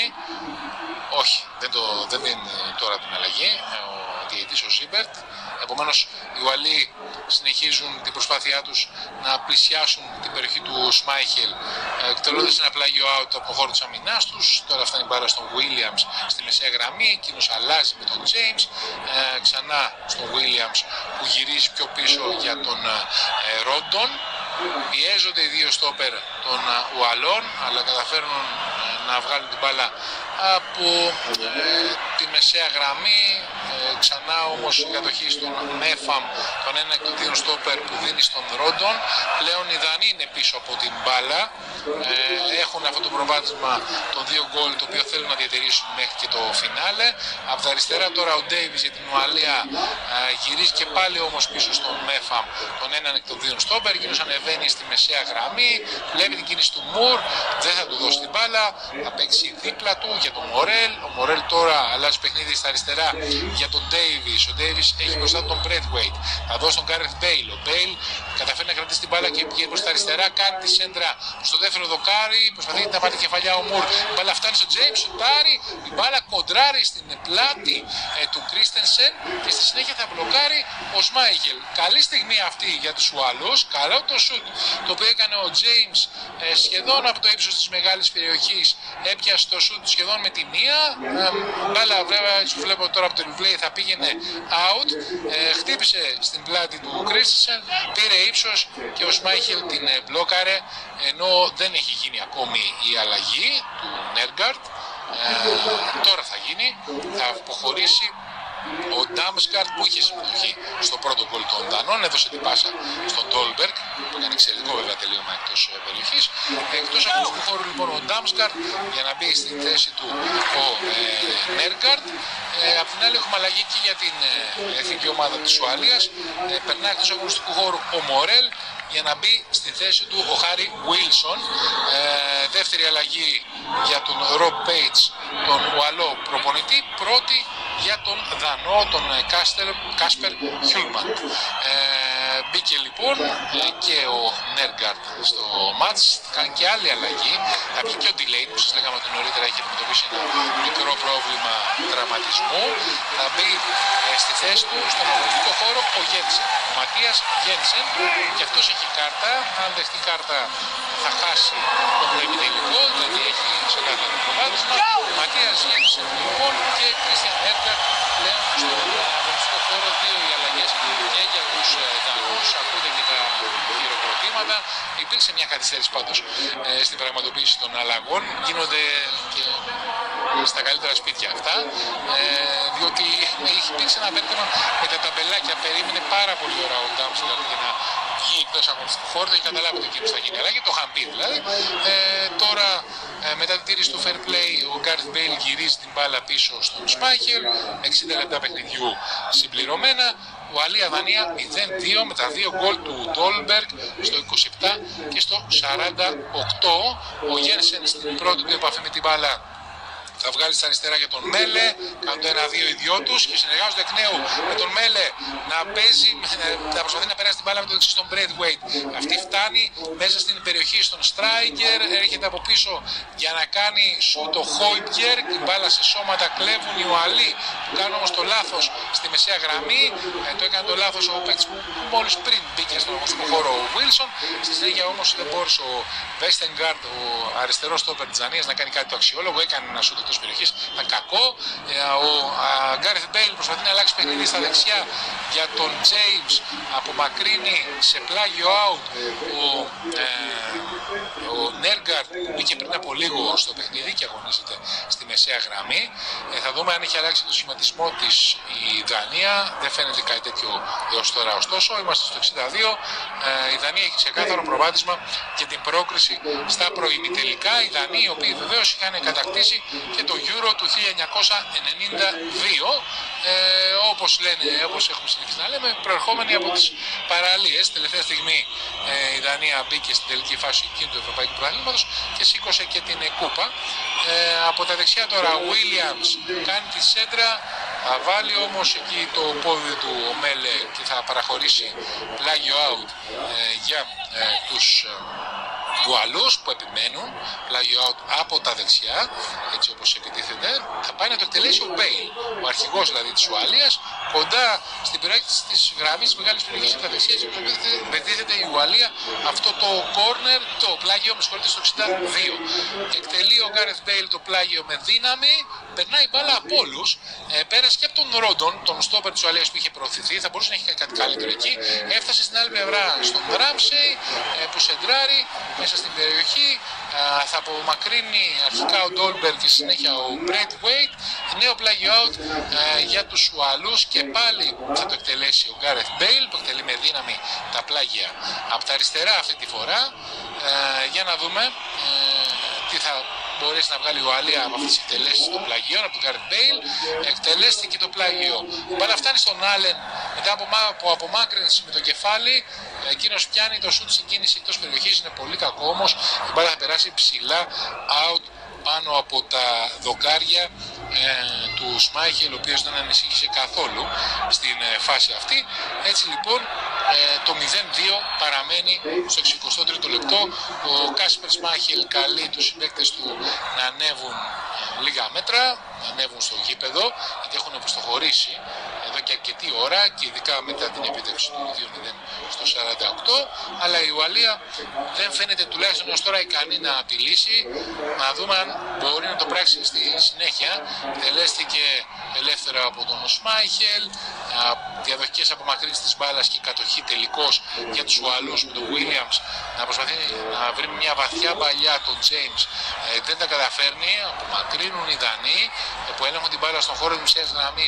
Όχι, δεν, το, δεν είναι τώρα την αλλαγή ο διαιτητής ο Ζίμπερτ. Επομένως οι Ουαλοί συνεχίζουν την προσπάθειά τους να πλησιάσουν την περιοχή του Σμάιχελ, εκτελώντας ένα πλάγιο out από τον χώρο της αμυνάς τους. Τώρα φτάνει η μπάλα στον Williams στη μεσαία γραμμή, εκείνος αλλάζει με τον James, ε, ξανά στον Williams που γυρίζει πιο πίσω για τον ε, Ρόντον. Πιέζονται οι δύο στόπερ των Ουαλών, αλλά καταφέρνουν ε, να βγάλουν την μπάλα από ε, τη μεσαία γραμμή. Ε, ξανά όμως η κατοχή στον Μέφαμ, τον ένα εκ των δύο στόπερ που δίνει στον Ρόντον. Πλέον οι Δανείοι είναι πίσω από την μπάλα, ε, έχουν αυτό το προβάδισμα των δύο γκολ το οποίο θέλουν να διατηρήσουν μέχρι και το φινάλε. Από τα αριστερά τώρα ο Ντέιβις για την Ουαλία ε, γυρίζει και πάλι όμως πίσω στον Μέφαμ, τον έναν εκ των δύο στόπερ. Εκείνος ανεβαίνει στη μεσαία γραμμή, βλέπει την κίνηση του Μουρ, δεν θα του δώσει την μπάλα, θα παίξει δίπλα του για τον Μορέλ. Ο Μορέλ τώρα αλλάζει παιχνίδι στα αριστερά για τον Ντέιβις. Ο Ντέιβις έχει μπροστά τον Μπρέντουεϊτ, θα δώσει τον Γκάρεθ Μπέιλ. Ο Μπέιλ καταφέρει να κρατήσει την μπάλα και πηγαίνει προς τα αριστερά, κάνει τη σέντρα στο δεύτερο δοκάρι, προσπαθεί να βάλει κεφαλιά ο Μουρ. Η μπάλα φτάνει στο Τζέιμς, σουτάρει, η μπάλα κοντράρει στην πλάτη ε, του Κρίστενσεν και στη συνέχεια θα μπλοκάρει ο Σμάιχελ. Καλή στιγμή αυτή για τους Ουαλούς, καλό το σουτ το οποίο έκανε ο James ε, σχεδόν από το ύψος της μεγάλης περιοχής, έπιασε το σουτ σχεδόν με τη μία. Ε, μπάλα βέβαια, έτσι βλέπω τώρα από το replay, θα πήγαινε out, ε, χτύπησε στην πλάτη του Κρίστενσεν, πήρε ύψος και ο Σμάιχελ την ε, μπλόκαρε, ενώ δεν έχει γίνει ακόμη η αλλαγή του Νέργκαρτ. Ε, τώρα θα γίνει, θα αποχωρήσει ο Ντάμσκαρτ που είχε συμμετοχή στο πρώτο γκολ των Δανών, έδωσε την πάσα στον Ντόλμπεργκ που έκανε εξαιρετικό βέβαια τελείωμα εκτός περιοχής. Εκτός αγωνιστικού χώρου λοιπόν ο Ντάμσκαρτ για να μπει στην θέση του ο ε, Νέργκαρτ. Ε, απ' την άλλη έχουμε αλλαγή και για την ε, εθνική ομάδα της Ουαλίας. Ε, περνάει εκτός αγωνιστικού χώρου ο Μορέλ για να μπει στη θέση του ο Χάρι Βίλσον. Ε, δεύτερη αλλαγή για τον Ρομπ Πέιτς, τον Ουαλό προπονητή, πρώτη για τον Δανό, τον Κάσπερ Χιούλμαντ. Ε, μπήκε λοιπόν ε, και ο Νέργκαρτ στο μάτς, κάνει και άλλη αλλαγή. Θα βγει και ο Ντιλέιν που σας λέγαμε ότι νωρίτερα έχει αντιμετωπίσει ένα μικρό πρόβλημα τραυματισμού. Θα μπει ε, στη θέση του στον αγωνιστικό χώρο ο Γένσεν, ο Ματίας Γένσεν, και αυτός έχει κάρτα. Αν δεχτεί κάρτα θα χάσει το προημιτελικό, δηλαδή έχει σε κάθε προβάδισμα. Ματίας Γένσεν λοιπόν και Κρίστιαν Νέργκαρτ πλέον στον αγωνιστικό χώρο. Δύο οι αλλαγές και για τους Δανούς, ακούτε και τα χειροκροτήματα. Υπήρξε μια καθυστέρηση πάντως ε, στην πραγματοποίηση των αλλαγών, γίνονται και στα καλύτερα σπίτια αυτά, ε, διότι υπήρξε ένα βέρτεμα με τα ταμπελάκια, περίμενε πάρα πολύ ώρα ο Ντάμσκαρτ για να βγει εκτός αγωνιστικού χώρου, έχει καταλάβει ότι εκείνος θα γίνει αλλαγή, το είχαν πει δηλαδή. Ε, τώρα ε, μετά την τήρηση του fair play ο Γκάρεθ Μπέιλ γυρίζει την μπάλα πίσω στον Σμάιχελ, εξήντα λεπτά παιχνιδιού συμπληρωμένα. Ουαλία-Δανία μηδέν δύο με τα δύο γκολ του Ντόλμπεργκ στο είκοσι επτά και στο σαράντα οκτώ. Ο Γένσεν στην πρώτη του επαφή με την μπάλα θα βγάλει στα αριστερά για τον Μέλε, κάνουν το ένα δύο οι δυο τους και συνεργάζονται εκ νέου με τον Μέλε να παίζει, να προσπαθεί να περάσει την μπάλα με το δεξί στον Braithwaite. Αυτή φτάνει μέσα στην περιοχή στον Striker, έρχεται από πίσω για να κάνει σου το Χόιμπιερ, την μπάλα σε σώματα κλέβουν οι Ουαλοί που κάνουν όμως το λάθος στη μεσαία γραμμή. Ε, το έκανε το λάθος ο παίκτης που μόλις πριν μπήκε στον ομοθετικό χώρο ο Wilson. Στη συνέχεια όμως δεν μπόρεσε ο Vestergaard, ο αριστερός στόπερ της Δανίας, να κάνει κάτι το αξιόλογο. Έκανε ένα σούτ εκτός περιοχής, ήταν κακό. Ε, ο Gareth Bale προσπαθεί να αλλάξει παιχνίδι στα δεξιά για τον James, απομακρύνει σε πλάγιο out ο, ε, ο Nergard που μπήκε πριν από λίγο στο παιχνίδι και αγωνίζεται στη μεσαία γραμμή. Ε, θα δούμε αν έχει αλλάξει το σχηματισμό της η Δανία. Δεν φαίνεται κάτι τέτοιο έως τώρα, ωστόσο είμαστε στο εξήντα δύο. Ε, η Δανία έχει ξεκάθαρο προβάδισμα για την πρόκριση στα προημιτελικά. Οι Δανείοι, οι οποίοι βεβαίως είχαν κατακτήσει και το Euro του χίλια εννιακόσια ενενήντα δύο, ε, όπως λένε, όπως έχουμε συνηθίσει να λέμε, προερχόμενοι από τις παραλίες. Τελευταία στιγμή ε, η Δανία μπήκε στην τελική φάση εκείνου του Ευρωπαϊκού Πρωταθλήματος και σήκωσε και την κούπα. Ε, από τα δεξιά τώρα ο Williams κάνει τη σέντρα, θα βάλει όμως εκεί το πόδι του ο Μέλε και θα παραχωρήσει πλάγιο out ε, για ε, τους ε, Ουαλούς που επιμένουν, πλάγιο out από τα δεξιά, έτσι όπως επιτίθεται. Θα πάει να το εκτελέσει ο Μπέιλ, ο αρχηγός δηλαδή της Ουαλίας, κοντά στην περιοχή της γραμμής της μεγάλης περιοχής από τα δεξιά, έτσι όπως επιτίθεται η Ουαλία αυτό το corner, το πλάγιο με συγχωρείτε στο εξήντα δύο. Εκτελεί ο Gareth Bale το πλάγιο με δύναμη, περνάει μπάλα από όλους, ε, πέρασε και από τον Ρόντον, τον στόπερ της Ουαλίας που είχε προωθηθεί, θα μπορούσε να έχει κάτι καλύτερο εκεί. Έφτασε στην άλλη πλευρά στον Ramsey ε, που σεντράρει μέσα στην περιοχή, ε, θα απομακρύνει αρχικά ο Dolberg και συνέχεια ο Braithwaite. Νέο πλάγιο out ε, για τους Ουαλούς και πάλι θα το εκτελέσει ο Gareth Bale που εκτελεί με δύναμη τα πλάγια από τα αριστερά αυτή τη φορά. Ε, για να δούμε ε, τι θα μπορέσει να βγάλει η Ουαλία από αυτές τις εκτελέσεις των πλαγιών από τον Gareth Bale. Εκτελέστηκε το πλάγιο, η μπάλα φτάνει στον Allen μετά από, από απομάκρυνση με το κεφάλι. Εκείνος πιάνει το σουτ στην κίνηση εκτός περιοχής, είναι πολύ κακό όμως, η μπάλα θα περάσει ψηλά out πάνω από τα δοκάρια ε, του Σμάιχελ, ο οποίος δεν ανησύχησε καθόλου στην ε, φάση αυτή. Έτσι λοιπόν ε, το μηδέν δύο παραμένει στο εξηκοστό τρίτο λεπτό. Ο Κάσπερ Σμάιχελ καλεί τους συμπαίκτες του να ανέβουν ε, λίγα μέτρα, να ανέβουν στο γήπεδο, γιατί έχουν προστοχωρήσει εδώ και αρκετή ώρα και ειδικά μετά την επίτευξη του δύο μηδέν στο σαράντα οκτώ, αλλά η Ουαλία δεν φαίνεται τουλάχιστον ως τώρα ικανή να απειλήσει. Να δούμε αν μπορεί να το πράξει στη συνέχεια. Τελέστηκε ελεύθερα από τον Σμάιχελ, διαδοχικές απομακρύνσεις της μπάλας και κατοχή τελικώς για τους Ουαλούς με τον Williams να προσπαθεί να βρει μια βαθιά παλιά τον James, ε, δεν τα καταφέρνει, απομακρύνουν οι Δανείοι ε, που έλεγχαν την μπάλα στον χώρο της μεσαίας γραμμής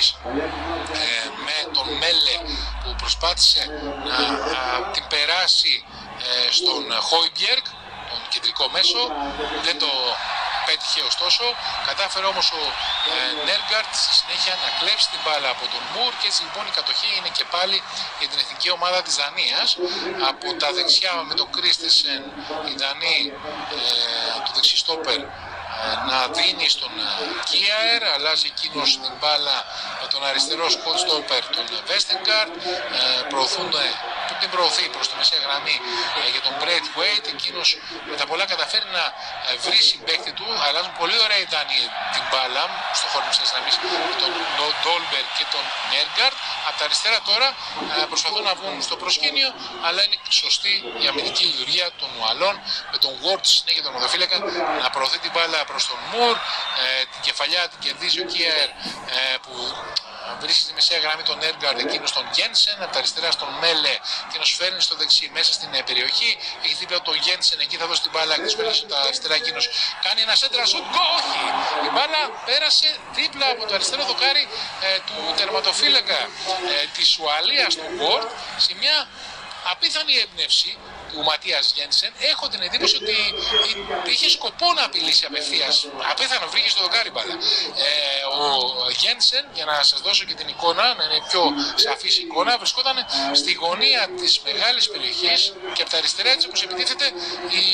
ε, με τον Μέλε που προσπάθησε να α, την περάσει ε, στον Χόιμπιερκ, τον κεντρικό μέσο, δεν το πέτυχε ωστόσο. Κατάφερε όμως ο ε, Νέργκαρτ στη συνέχεια να κλέψει την μπάλα από τον Μουρ και έτσι λοιπόν η κατοχή είναι και πάλι για την εθνική ομάδα της Δανίας. Από τα δεξιά με τον Κρίστεσεν οι Δανείοι ε, του δεξιστόπερ να δίνει στον Κίαερ, αλλάζει εκείνος την μπάλα με τον αριστερό σκοτ στόπερ τον Vestergaard, προωθούν, την προωθεί προς τη μεσαία γραμμή για τον Braithwaite. Εκείνος με τα πολλά καταφέρει να βρει συμπαίκτη του, αλλάζουν πολύ ωραία οι Δανείοι την μπάλα στον χώρο της μεσαίας γραμμής με τον Dolberg και τον Nergard. Από τα αριστερά τώρα προσπαθούν να βγουν στο προσκήνιο, αλλά είναι σωστή η αμυντική λειτουργία των Ουαλών με τον Ward στη συνέχεια τον οδοφύλακα να προωθεί την μπάλα προς τον Μουρ, ε, την κεφαλιά την κερδίζει ο Κίερ ε, που βρίσκει στη μεσαία γραμμή τον Nergard, εκείνος τον Γένσεν, από τα αριστερά στον Μέλε, εκείνος φέρνει στο δεξί μέσα στην ε, περιοχή, έχει δίπλα τον Γένσεν, εκεί θα δώσει την μπάλα και από τα αριστερά εκείνος κάνει ένα σέντρα σουτ, όχι! Η μπάλα πέρασε δίπλα από το αριστερό δοκάρι ε, του τερματοφύλακα ε, της Ουαλίας του Ward σε μια απίθανη έμπνευση του Ματίας Γένσεν. Έχω την εντύπωση ότι είχε σκοπό να απειλήσει απευθείας. Απίθανο βρήκε στο δοκάρι μπάλα. Ε, ο Γένσεν, για να σας δώσω και την εικόνα, να είναι πιο σαφής εικόνα, βρισκόταν στη γωνία της μεγάλης περιοχής και από τα αριστερά, έτσι όπως επιτίθεται, η εθνική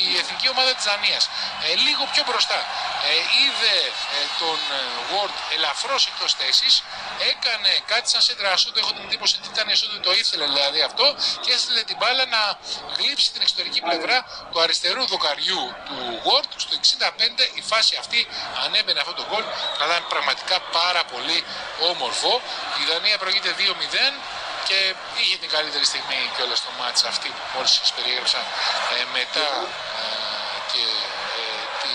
επιθετική ομάδα της Δανίας. Ε, λίγο πιο μπροστά. Ε, είδε ε, τον ε, Ward ελαφρώς εκτός θέσης, έκανε κάτι σαν σέντρα σούτ, έχω την εντύπωση ότι ήταν σούτ, το ήθελε δηλαδή αυτό, και έστειλε την μπάλα να γλύψει την εξωτερική πλευρά του αριστερού δοκαριού του Ward. Στο εξήντα πέντε η φάση αυτή ανέμπαινε αυτό το γκολ, θα ήταν πραγματικά πάρα πολύ όμορφο. Η Δανία προηγείται δύο μηδέν και είχε την καλύτερη στιγμή κιόλας στο μάτς αυτή που μόλις σας περιέγραψα, ε, μετά ε, και ε, τη,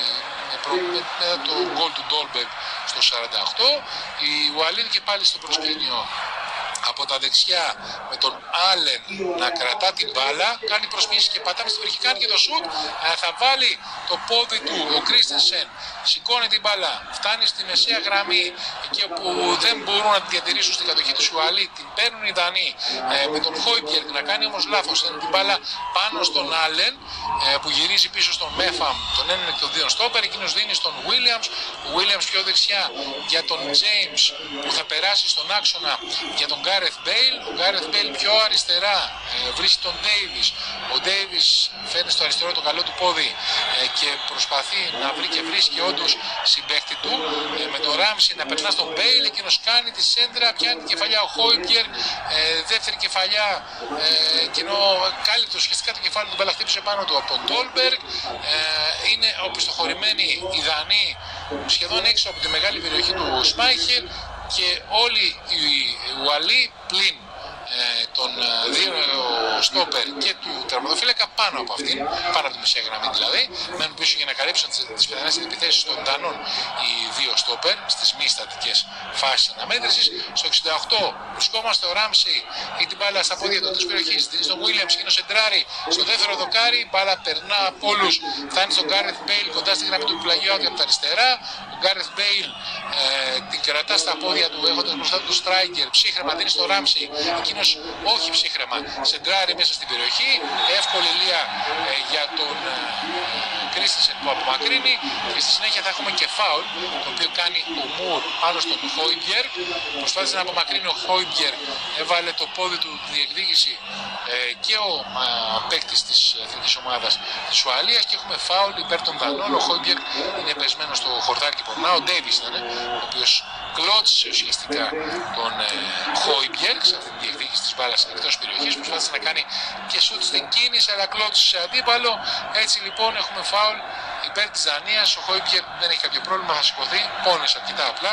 με, μετά το γκολ του Ντόλμπεργκ στο σαράντα οκτώ. Η Ουαλίδη και πάλι στο προσκήνιο από τα δεξιά με τον Άλεν να κρατά την μπάλα, κάνει προσπίση και πατάμε στην περιοχή, κάνει και το σουτ, θα βάλει το πόδι του ο Κρίστενσεν, σηκώνει την μπάλα, φτάνει στη μεσαία γραμμή εκεί όπου δεν μπορούν να την διατηρήσουν στην κατοχή του Ουαλί, την παίρνουν οι Δανείοι ε, με τον Χόιμπιερ να κάνει όμως λάθος, στέλνει την μπάλα πάνω στον Άλεν ε, που γυρίζει πίσω στον Μέφαμ, τον έναν εκ των δύο στόπερ, εκείνος δίνει στον Williams, ο Williams πιο δεξιά για τον James που θα περάσει στον άξονα για τον Gareth Bale, ο Gareth Bale πιο αριστερά ε, βρίσκει τον Davis, ο Davis φέρνει στο αριστερό το καλό του πόδι ε, και προσπαθεί να βρει και βρίσκει όντως συμπαίχτη του ε, με τον Ramsey να περνά στον Bale, εκείνος κάνει τη σέντρα, πιάνει την κεφαλιά ο Χόιμπιερ, ε, δεύτερη κεφαλιά ε, και ενώ κάλυπτε ουσιαστικά το κεφάλι του μπάλα χτύπησε πάνω του από τον Ντόλμπεργκ, ε, είναι οπισθοχωρημένοι οι Δανείοι σχεδόν έξω από τη μεγάλη περιοχή του Σμάιχελ και όλοι οι Ουαλοί πλην ε, των δύο στόπερ και του τερματοφύλακα πάνω από αυτήν, πάνω από τη μεσαία γραμμή δηλαδή, μένουν πίσω για να καλύψουν τις πιθανές επιθέσεις των Δανών οι δύο στόπερ στις μη στατικές φάσεις αναμέτρησης. Στο εξήντα οκτώ βρισκόμαστε, ο Ράμσι έχει την μπάλα στα πόδια του της περιοχής, δίνει στον Williams και είναι ο σεντράρι στο δεύτερο δοκάρι, η μπάλα περνά από όλους, φτάνει στον Gareth Bale κοντά στη γραμμή του πλαγιού από τα αριστερά. Ο Gareth Bale ε, την κρατά στα πόδια του έχοντας μπροστά του Striker, ψύχρεμα δίνει στο Ράμσι, εκείνος όχι ψύχρεμα, σεντράρι μέσα στην περιοχή, εύκολη λία ε, για τον Κρίστενσεν που απομακρύνει και στη συνέχεια θα έχουμε και φάουλ το οποίο κάνει ο Μουρ πάνω στον Χόιμπιερ, προσπάθησε να απομακρύνει ο Χόιμπιερ, έβαλε το πόδι του τη διεκδίκηση ε, και ο α, παίκτης της εθνικής ομάδας της Ουαλίας και έχουμε φάουλ υπέρ των Δανών. Ο Χόιμπιερ είναι πεσμένος στο χορτάρι πονά, ο Ντέιβις ήταν ο οποίος κλώτσισε ουσιαστικά τον ε, Χόιμπιερ σε αυτή τη διεκδίκηση της μπάλας εκτός περιοχής, προσπάθησε να κάνει και σούτ στην κίνηση αλλά κλώτσισε αντίπαλο. Έτσι λοιπόν έχουμε φάουλ υπέρ της Δανίας. Ο Χόιμπιερ δεν έχει κάποιο πρόβλημα, θα σηκωθεί, πόνεσε αρκετά απλά,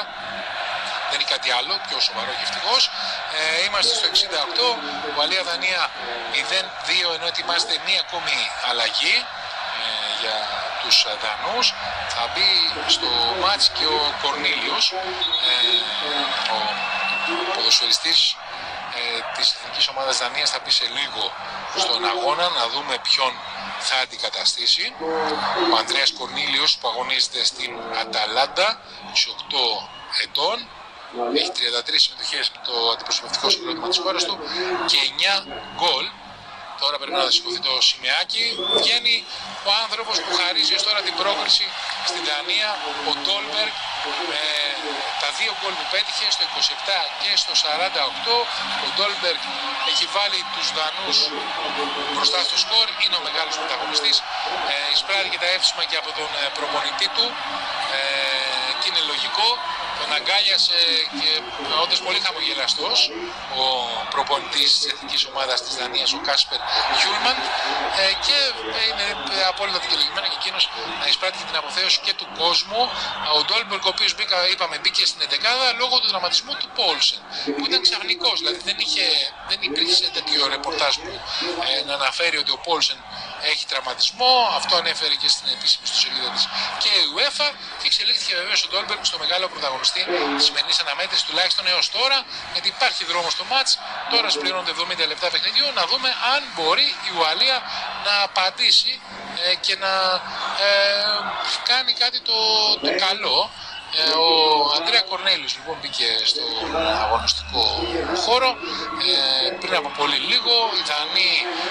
δεν είναι κάτι άλλο πιο σοβαρό και ευτυχώς. Ε, είμαστε στο εξήντα οκτώ, Ουαλία-Δανία μηδέν δύο, ενώ ετοιμάζεται μία ακόμη αλλαγή ε, για τους Δανούς. Θα μπει στο μάτς και ο Κορνίλιος, ε, ο ποδοσφαιριστής ε, της εθνικής ομάδας Δανίας, θα μπει σε λίγο στον αγώνα, να δούμε ποιον θα αντικαταστήσει. Ο Ανδρέας Κορνίλιος που αγωνίζεται στην Αταλάντα, είκοσι οκτώ ετών, έχει τριάντα τρεις συμμετοχές με το αντιπροσωπευτικό συγκρότημα της χώρας του και εννιά γκολ. Τώρα πρέπει να σηκωθεί το σημαίακι. Βγαίνει ο άνθρωπος που χαρίζει ως τώρα την πρόκριση στην Δανία, ο Ντόλμπεργκ, με τα δύο γκολ που πέτυχε στο είκοσι επτά και στο σαράντα οκτώ. Ο Ντόλμπεργκ έχει βάλει τους Δανούς μπροστά στο σκορ, είναι ο μεγάλος πρωταγωνιστής, ε, εισπράττει και τα εύσημα και από τον προπονητή του ε, και είναι λογικό. Τον αγκάλιασε και όντως πολύ χαμογελαστός ο προπονητής της εθνικής ομάδας της Δανίας, ο Κάσπερ Hjulmand, ε, και είναι απόλυτα δικαιολογημένο και εκείνος να εισπράττει την αποθέωση και του κόσμου. Ο Ντόλμπεργκ, ο οποίος μπήκα, είπαμε, μπήκε στην εντεκάδα λόγω του δραματισμού του Πόλσεν, που ήταν ξαφνικός, δηλαδή δεν, είχε, δεν υπήρξε τέτοιο ρεπορτάζ που ε, να αναφέρει ότι ο Πόλσεν έχει τραυματισμό. Αυτό ανέφερε και στην επίσημη ιστοσελίδα της και η UEFA και εξελίχθηκε βεβαίως ο Ντόλμπεργκ στο μεγάλο πρωταγωνιστή τη σημερινής αναμέτρησης, τουλάχιστον έως τώρα, γιατί υπάρχει δρόμο στο μάτς. Τώρα σπληρώνονται εβδομήντα λεπτά παιχνιδιού, να δούμε αν μπορεί η Ουαλία να απαντήσει ε, και να ε, κάνει κάτι το, το καλό. Ε, ο Ανδρέα Κορνέλιος λοιπόν μπήκε στο αγωνιστικό χώρο ε, πριν από πολύ λίγο. Οι Δανείοι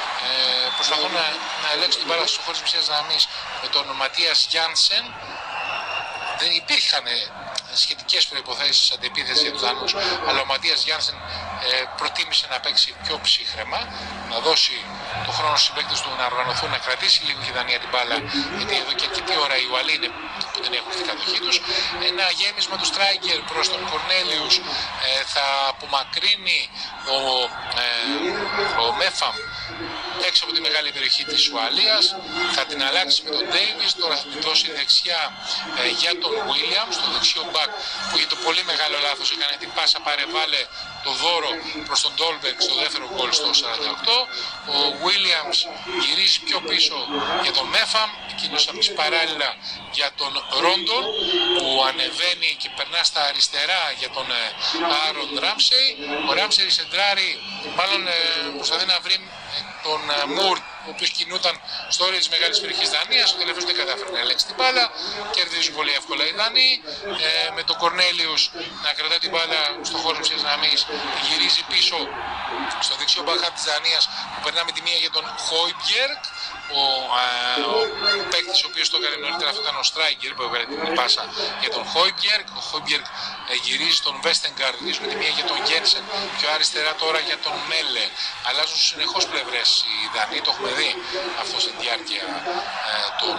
ε, προσπαθούν να, να ελέγξουν την μπάλα στο χώρο της μεσαίας γραμμής με τον Ματίας Γιάνσεν. Δεν υπήρχαν σχετικές προϋποθέσεις αντεπίθεσης για τους Δανούς, αλλά ο Ματίας Γιάνσεν ε, προτίμησε να παίξει πιο ψύχραιμα, να δώσει το χρόνο στους συμπαίκτες του να οργανωθούν, να κρατήσει λίγο η Δανία την μπάλα, γιατί εδώ και αρκετή ώρα οι Ουαλοί είναι που δεν έχουν στην κατοχή τους. Ένα γέμισμα του Στράιγκερ προς τον Κορνέλιους ε, θα απομακρύνει ο, ε, ο Μέφαμ έξω από τη μεγάλη περιοχή της Ουαλίας, θα την αλλάξει με τον Ντέιβις, τώρα θα την δώσει δεξιά ε, για τον Williams, το δεξιό μπακ που για το πολύ μεγάλο λάθος έκανε την πάσα παρεβάλε το δώρο προς τον Ντόλμπεργκ στο δεύτερο γκολ στο σαράντα οκτώ. Ο Williams γυρίζει πιο πίσω για τον Μέφαμ, εκείνος θα πει παράλληλα για τον Ρόντον που ανεβαίνει και περνά στα αριστερά για τον Άρον Ράμσεϊ. Ο Ράμσεϊ σεντράρει, μάλλον ε, προσπαθεί να βρει τον Μουρ, ο οποίος κινούταν στο όριο της μεγάλης περιοχής Δανίας. Ο τελευταίος δεν κατάφερε να ελέγξει την μπάλα, κερδίζουν πολύ εύκολα οι Δανείοι, ε, με τον Κορνέλιους να κρατά την μπάλα στο χώρο της δυναμής, γυρίζει πίσω στο δεξιό μπακ της Δανίας που περνά με τη μία για τον Χόιμπιερκ. Ο, α, ο παίκτης ο οποίος το έκανε νωρίτερα αυτό ήταν ο Στράιγκερ που έβγαλε την πάσα για τον Χόιμπιερκ. Ο Χόιμπιερκ ε, γυρίζει τον Βέστενγκαρντ, γυρίζει με τη μία για τον Γένσεν, πιο αριστερά τώρα για τον Μέλε. Αλλάζουν συνεχώς πλευρές οι Δανείοι, το έχουμε δει αυτό στη διάρκεια ε, των,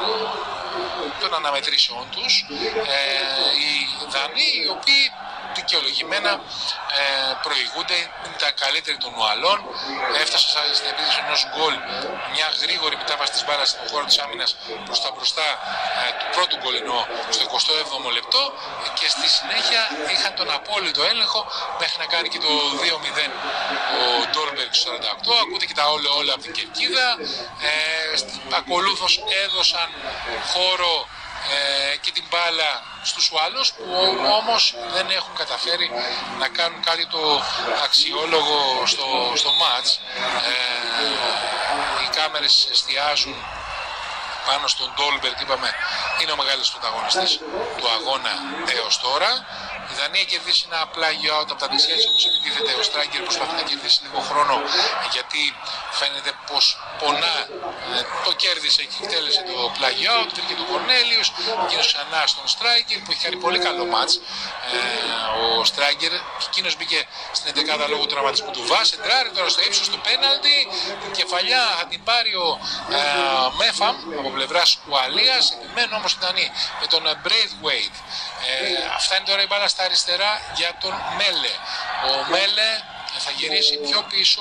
των αναμετρήσεών τους. Ε, οι Δανείοι οι οποίοι δικαιολογημένα ε, προηγούνται, είναι τα καλύτερη των Ουαλών. Έφτασε στην επίδειξη ενός γκολ, μια γρήγορη μετάβαση της μπάλας στον χώρο της άμυνας προς τα μπροστά ε, του πρώτου γκολ εννοώ, στο εικοστό έβδομο λεπτό, και στη συνέχεια είχαν τον απόλυτο έλεγχο μέχρι να κάνει και το δύο μηδέν ο Ντόλμπεργκ στο σαράντα οκτώ. Ακούτε και τα όλα όλα από την κερκίδα. Ε, ακολούθως έδωσαν χώρο Ε, και την μπάλα στους Ουαλούς που όμως δεν έχουν καταφέρει να κάνουν κάτι το αξιόλογο στο, στο μάτς. Ε, οι κάμερες εστιάζουν πάνω στον Ντόλμπεργκ, είπαμε είναι ο μεγάλος πρωταγωνιστής του αγώνα έως τώρα. Η Δανία κερδίσει ένα πλάγιο out από τα δεξιά της, όπως επιτίθεται. Ο Στράγκερ προσπαθεί να κερδίσει λίγο χρόνο γιατί φαίνεται πως πονά. Ε, το κέρδισε και εκτέλεσε το πλάγιο out, βρήκε τον Κορνέλιους, εκείνος ξανά στον Στράγκερ που έχει κάνει πολύ καλό μάτς. Ε, ο Στράγκερ και εκείνος μπήκε στην εντεκάδα λόγω του τραυματισμού του Βάς. Εντράρει τώρα στο ύψος του πέναλτι, την κεφαλιά θα την πάρει ο ε, Μέφαμ από πλευράς Ουαλίας, επιμένουν όμως οι Δανείοι με τον Braithwaite. Ε, φτάνει τώρα η μπάλα στα αριστερά για τον Μέλε. Ο Μέλε θα γυρίσει πιο πίσω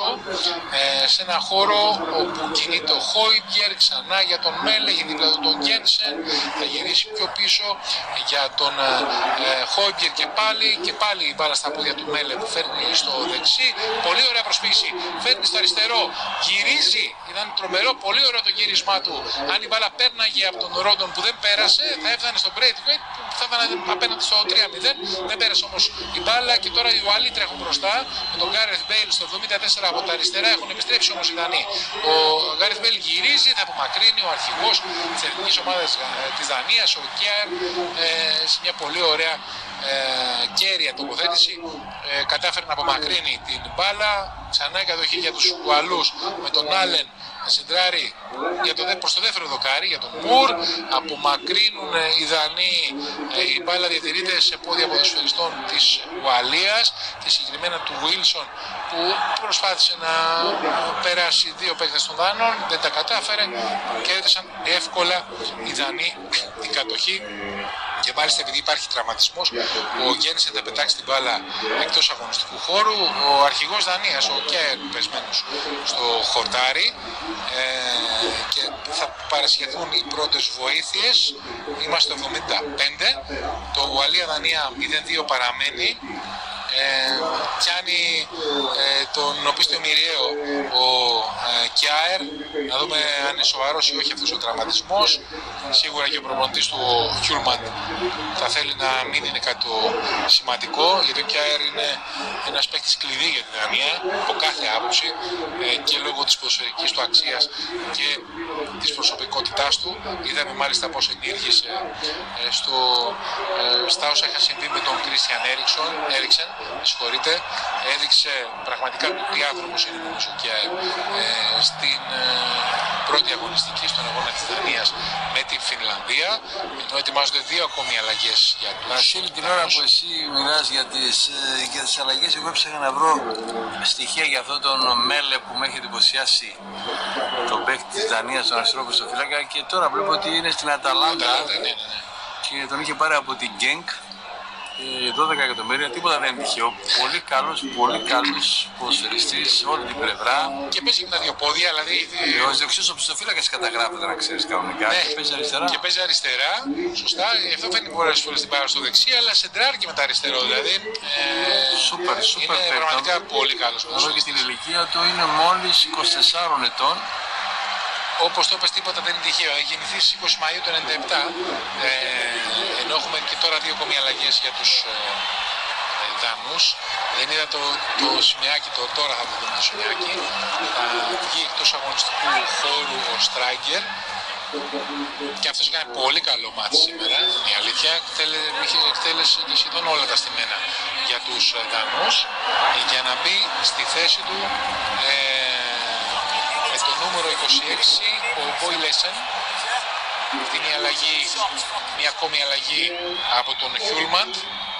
ε, σε ένα χώρο όπου κινείται ο Χόιμπιερ, ξανά για τον Μέλε, για δίπλα του τον Γένσεν, θα γυρίσει πιο πίσω για τον ε, Χόιμπιερ και πάλι, και πάλι η μπάλα στα πόδια του Μέλε που φέρνει στο δεξί, πολύ ωραία προσποίηση, φέρνει στο αριστερό, γυρίζει, ήταν τρομερό, πολύ ωραίο το γύρισμά του. Αν η μπάλα πέρναγε από τον Ρόντον που δεν πέρασε, θα έφτανε στον Braithwaite που θα έφτανε απέναντι στο τρία μηδέν, δεν πέρασε όμως η μπάλα και τώρα οι Ουαλοί τρέχουν μπροστά με τον Gareth Bale στο εβδομήντα τέσσερα από τα αριστερά. Έχουν επιστρέψει όμως οι Δανείοι. Ο Gareth Bale γυρίζει, θα απομακρύνει ο αρχηγός της εθνικής ομάδας της Δανίας, ο Κιάρ, ε, σε μια πολύ ωραία ε, κέρια τοποθέτηση. Ε, κατάφερε να απομακρύνει την μπάλα. Ξανά η κατοχή για τους Ουαλούς με τον Άλεν να συντράρει για το, προς το δεύτερο δοκάρι, για τον Μουρ. Απομακρύνουν οι Δανείοι, η μπάλα διατηρείται σε πόδια ποδοσφαιριστών της Ουαλίας και συγκεκριμένα του Wilson που προσπάθησε να περάσει δύο παίκτες των Δανών, δεν τα κατάφερε, κέρδισαν εύκολα οι Δανείοι την κατοχή. Και μάλιστα επειδή υπάρχει τραυματισμός, ο Γένσεν θα πετάξει την μπάλα εκτός αγωνιστικού χώρου. Ο αρχηγός Δανίας, ο Κέρ, πεσμένος στο χορτάρι, ε, και θα παρασχεθούν οι πρώτες βοήθειες. Είμαστε το εβδομήντα πέντε, το Ουαλία-Δανία μηδέν δύο παραμένει. Ε, πιάνει ε, τον οπίστιο μοιραίο ο ε, Κιάερ, να δούμε αν είναι σοβαρός ή όχι αυτός ο τραυματισμός. Σίγουρα και ο προπονητής του Χιούλμαν θα θέλει να μην είναι κάτι το σημαντικό, γιατί ο Κιάερ είναι ένας παίκτης κλειδί για την Δανία από κάθε άποψη, ε, και λόγω της ποδοσφαιρικής του αξίας και της προσωπικότητάς του. Είδαμε μάλιστα πώς ενήργησε ε, στο, ε, στα όσα είχαν συμβεί με τον Κρίστιαν Έριξεν. Συγχωρείτε, έδειξε πραγματικά τι άνθρωπος είναι νομίζω και ε, στην ε, πρώτη αγωνιστική στον αγώνα της Δανίας με την Φινλανδία. ενώ ετοιμάζονται δύο ακόμη αλλαγές για τους Βασίλη, την ώρα που εσύ μιλάς για τις, για τις αλλαγές, εγώ έψαχνα να βρω στοιχεία για αυτόν τον Μέλε που με έχει εντυπωσιάσει, τον παίκτη της Δανίας, τον αριστερό ποδοσφαιριστή, και τώρα βλέπω ότι είναι στην Αταλάντα, ναι, ναι, ναι. και τον είχε πάρει από την Γκένκ. δώδεκα εκατομμύρια, τίποτα δεν είναι τυχαίο. Πολύ καλός, πολύ καλός ποδοσφαιριστής σε όλη την πλευρά. Και παίζει και με τα δύο πόδια, δηλαδή. Ο δεξιός οπισθοφύλακας καταγράφεται, να ξέρεις κανονικά. Ναι. Και παίζει αριστερά. Και παίζει αριστερά, σωστά. Αυτό φαίνει πολλές φορές την πάρα στο δεξί, αλλά σεντράρει και με τα αριστερό. Δηλαδή. Ε, σούπερ, σούπερ είναι πραγματικά πολύ καλός ποδοσφαιριστής. ποδοσφαιριστής. Και την ηλικία του είναι μόλις είκοσι τεσσάρων ετών. Όπως το είπες, τίποτα δεν είναι τυχαίο. Έχει γεννηθεί στις είκοσι Μαΐου του χίλια εννιακόσια ενενήντα επτά, ε, ενώ έχουμε και τώρα δύο ακόμη αλλαγές για τους ε, ε, Δανούς. Δεν είδα το, το σημειάκι, το, τώρα θα το δούμε το σημειάκι. Θα βγει εκτός αγωνιστικού χώρου ο Στράγκερ. Και αυτός έκανε πολύ καλό μάτι σήμερα, η αλήθεια. Εκτέλεσε και σχεδόν όλα τα στημένα για τους Δανούς, για να μπει στη θέση του ε, με το νούμερο είκοσι έξι, ο Μπόι Λέσεν. Αυτή είναι η αλλαγή, μια ακόμη αλλαγή από τον Χιούλμαντ,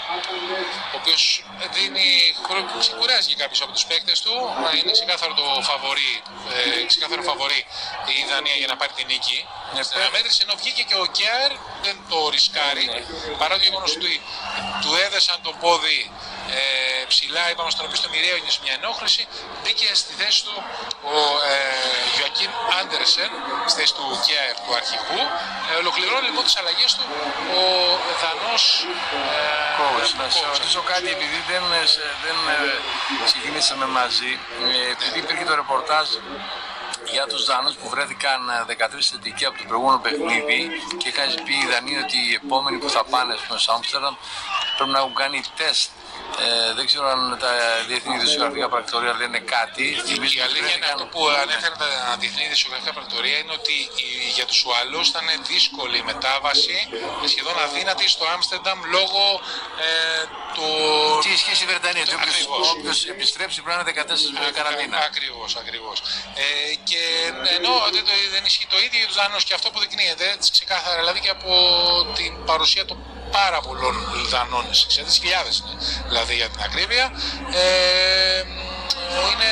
ο οποίος δίνει, ξεκουράζει για κάποιους από τους παίκτες του. Είναι ξεκάθαρο το φαβορί, ε, ξεκάθαρο φαβορί η Δανία για να πάρει την νίκη στην αναμέτρηση, ενώ βγήκε και ο Κιάρ, δεν το ρισκάρει, παρά το γεγονός ότι του έδεσαν το πόδι ε, ψηλά, είπαμε στον οποίο στο μοιραίο είναι μια ενόχληση. Μπήκε στη θέση του ο ε, Γιωακίμ Άντερσεν, στη θέση του Κιάρ του αρχηγού. Ε, ολοκληρώνει λοιπόν τις αλλαγές του ο Δανός ε, Να σε ρωτήσω κάτι, επειδή δεν, δεν ξεκινήσαμε μαζί, επειδή υπήρχε το ρεπορτάζ για τους Δανούς που βρέθηκαν δεκατρείς θετικοί από το προηγούμενο παιχνίδι και είχαν πει οι Δανείοι ότι οι επόμενοι που θα πάνε στο Άμστερνταμ πρέπει να έχουν κάνει τεστ. Ε, δεν ξέρω αν τα διεθνή δισογραφικά πρακτορία λένε κάτι. Η αλήθεια είναι αυτό που ανέφεραν τα διεθνή δισογραφικά πρακτορία, είναι ότι για τους Ουαλούς ήταν δύσκολη η μετάβαση, σχεδόν αδύνατη στο Άμστερνταμ λόγω ε, του. Τι ισχύει η Βρετανία, όποιος επιστρέψει πρέπει να είναι δεκατέσσερις μέρες καραντίνα. Ακριβώς, ακριβώς. Ε, και ενώ δεν, δεν ισχύει το ίδιο για τους Δανούς, και αυτό αποδεικνύεται ξεκάθαρα, δηλαδή και από την παρουσία των πάρα πολλών Δανών, εξήντα χιλιάδες δηλαδή για την ακρίβεια. Ε, είναι,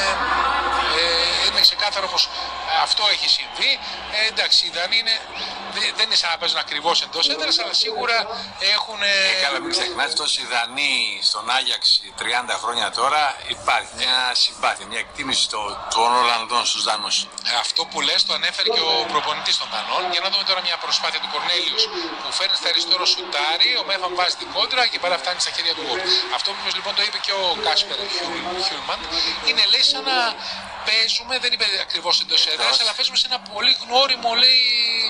ε, είναι ξεκάθαρο πως αυτό έχει συμβεί. Ε, εντάξει, οι Δανείοι είναι, δεν είναι σαν να παίζουν ακριβώς εντός έδρας, αλλά σίγουρα έχουν. Ε, καλά, μην ξεχνάτε, τόσοι Δανείοι στον Άγιαξ τριάντα χρόνια τώρα, υπάρχει μια συμπάθεια, μια εκτίμηση των Ολλανδών στους Δανούς. Αυτό που λες το ανέφερε και ο προπονητής των Δανών. Για να δούμε τώρα μια προσπάθεια του Κορνέλιους που φέρνει στα αριστερό σουτάρι, ο Μέφαν βάζει την κόντρα και πάρα φτάνει στα χέρια του γκολ. Αυτό που λοιπόν το είπε και ο Κάσπερ Χιούλμαντ, είναι λέει σαν να παίζουμε, δεν είπε ακριβώς εντός έδρας, αλλά παίζουμε σε ένα πολύ γνώριμο, λέει,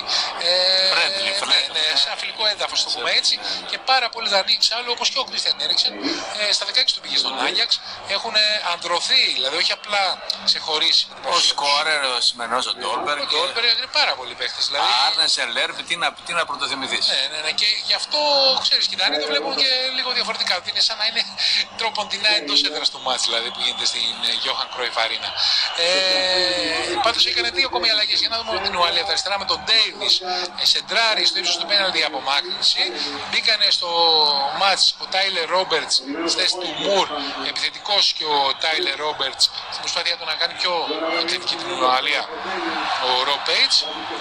ε, friendly, friendly. Ναι, σε ένα φιλικό έδαφος, το πούμε έτσι, και πάρα πολλοί Δανείοι εξάλλου, όπως και ο Κρίστιαν Έριξεν, ε, στα δεκαέξι του πήγε στον Άγιαξ, έχουν ανδρωθεί, δηλαδή όχι απλά ξεχωρίσει. Ο σκόρερ, ο σημερινός ο Ντόλμπεργκ. Ο Ντόλμπεργκ είναι πάρα πολλοί παίχτες. Δηλαδή... Άρνεσεν, Λέρβι, τι να, τι να πρωτοθυμηθείς. Ναι, ναι, ναι, και γι' αυτό ξέρεις, και οι Δανείοι το βλέπουν και λίγο διαφορετικά. Είναι σαν να είναι τροποντινά εντός έδρας του μάτς, δηλαδή που γίνεται στην Johan Cruyff Arena. Ε, πάντως έκανε δύο ακόμη αλλαγές. Για να δούμε την Ουαλία από τα αριστερά με τον Ντέιβις, σεντράρι στο ύψος του πέναλτι απομάκρυνση. Μπήκανε στο μάτς ο Τάιλερ Ρόμπερτς στη θέση του Μουρ, επιθετικός, και ο Τάιλερ Ρόμπερτς στην προσπάθεια του να κάνει πιο επιθετική την Ουαλία ο Ρο Πέιτς.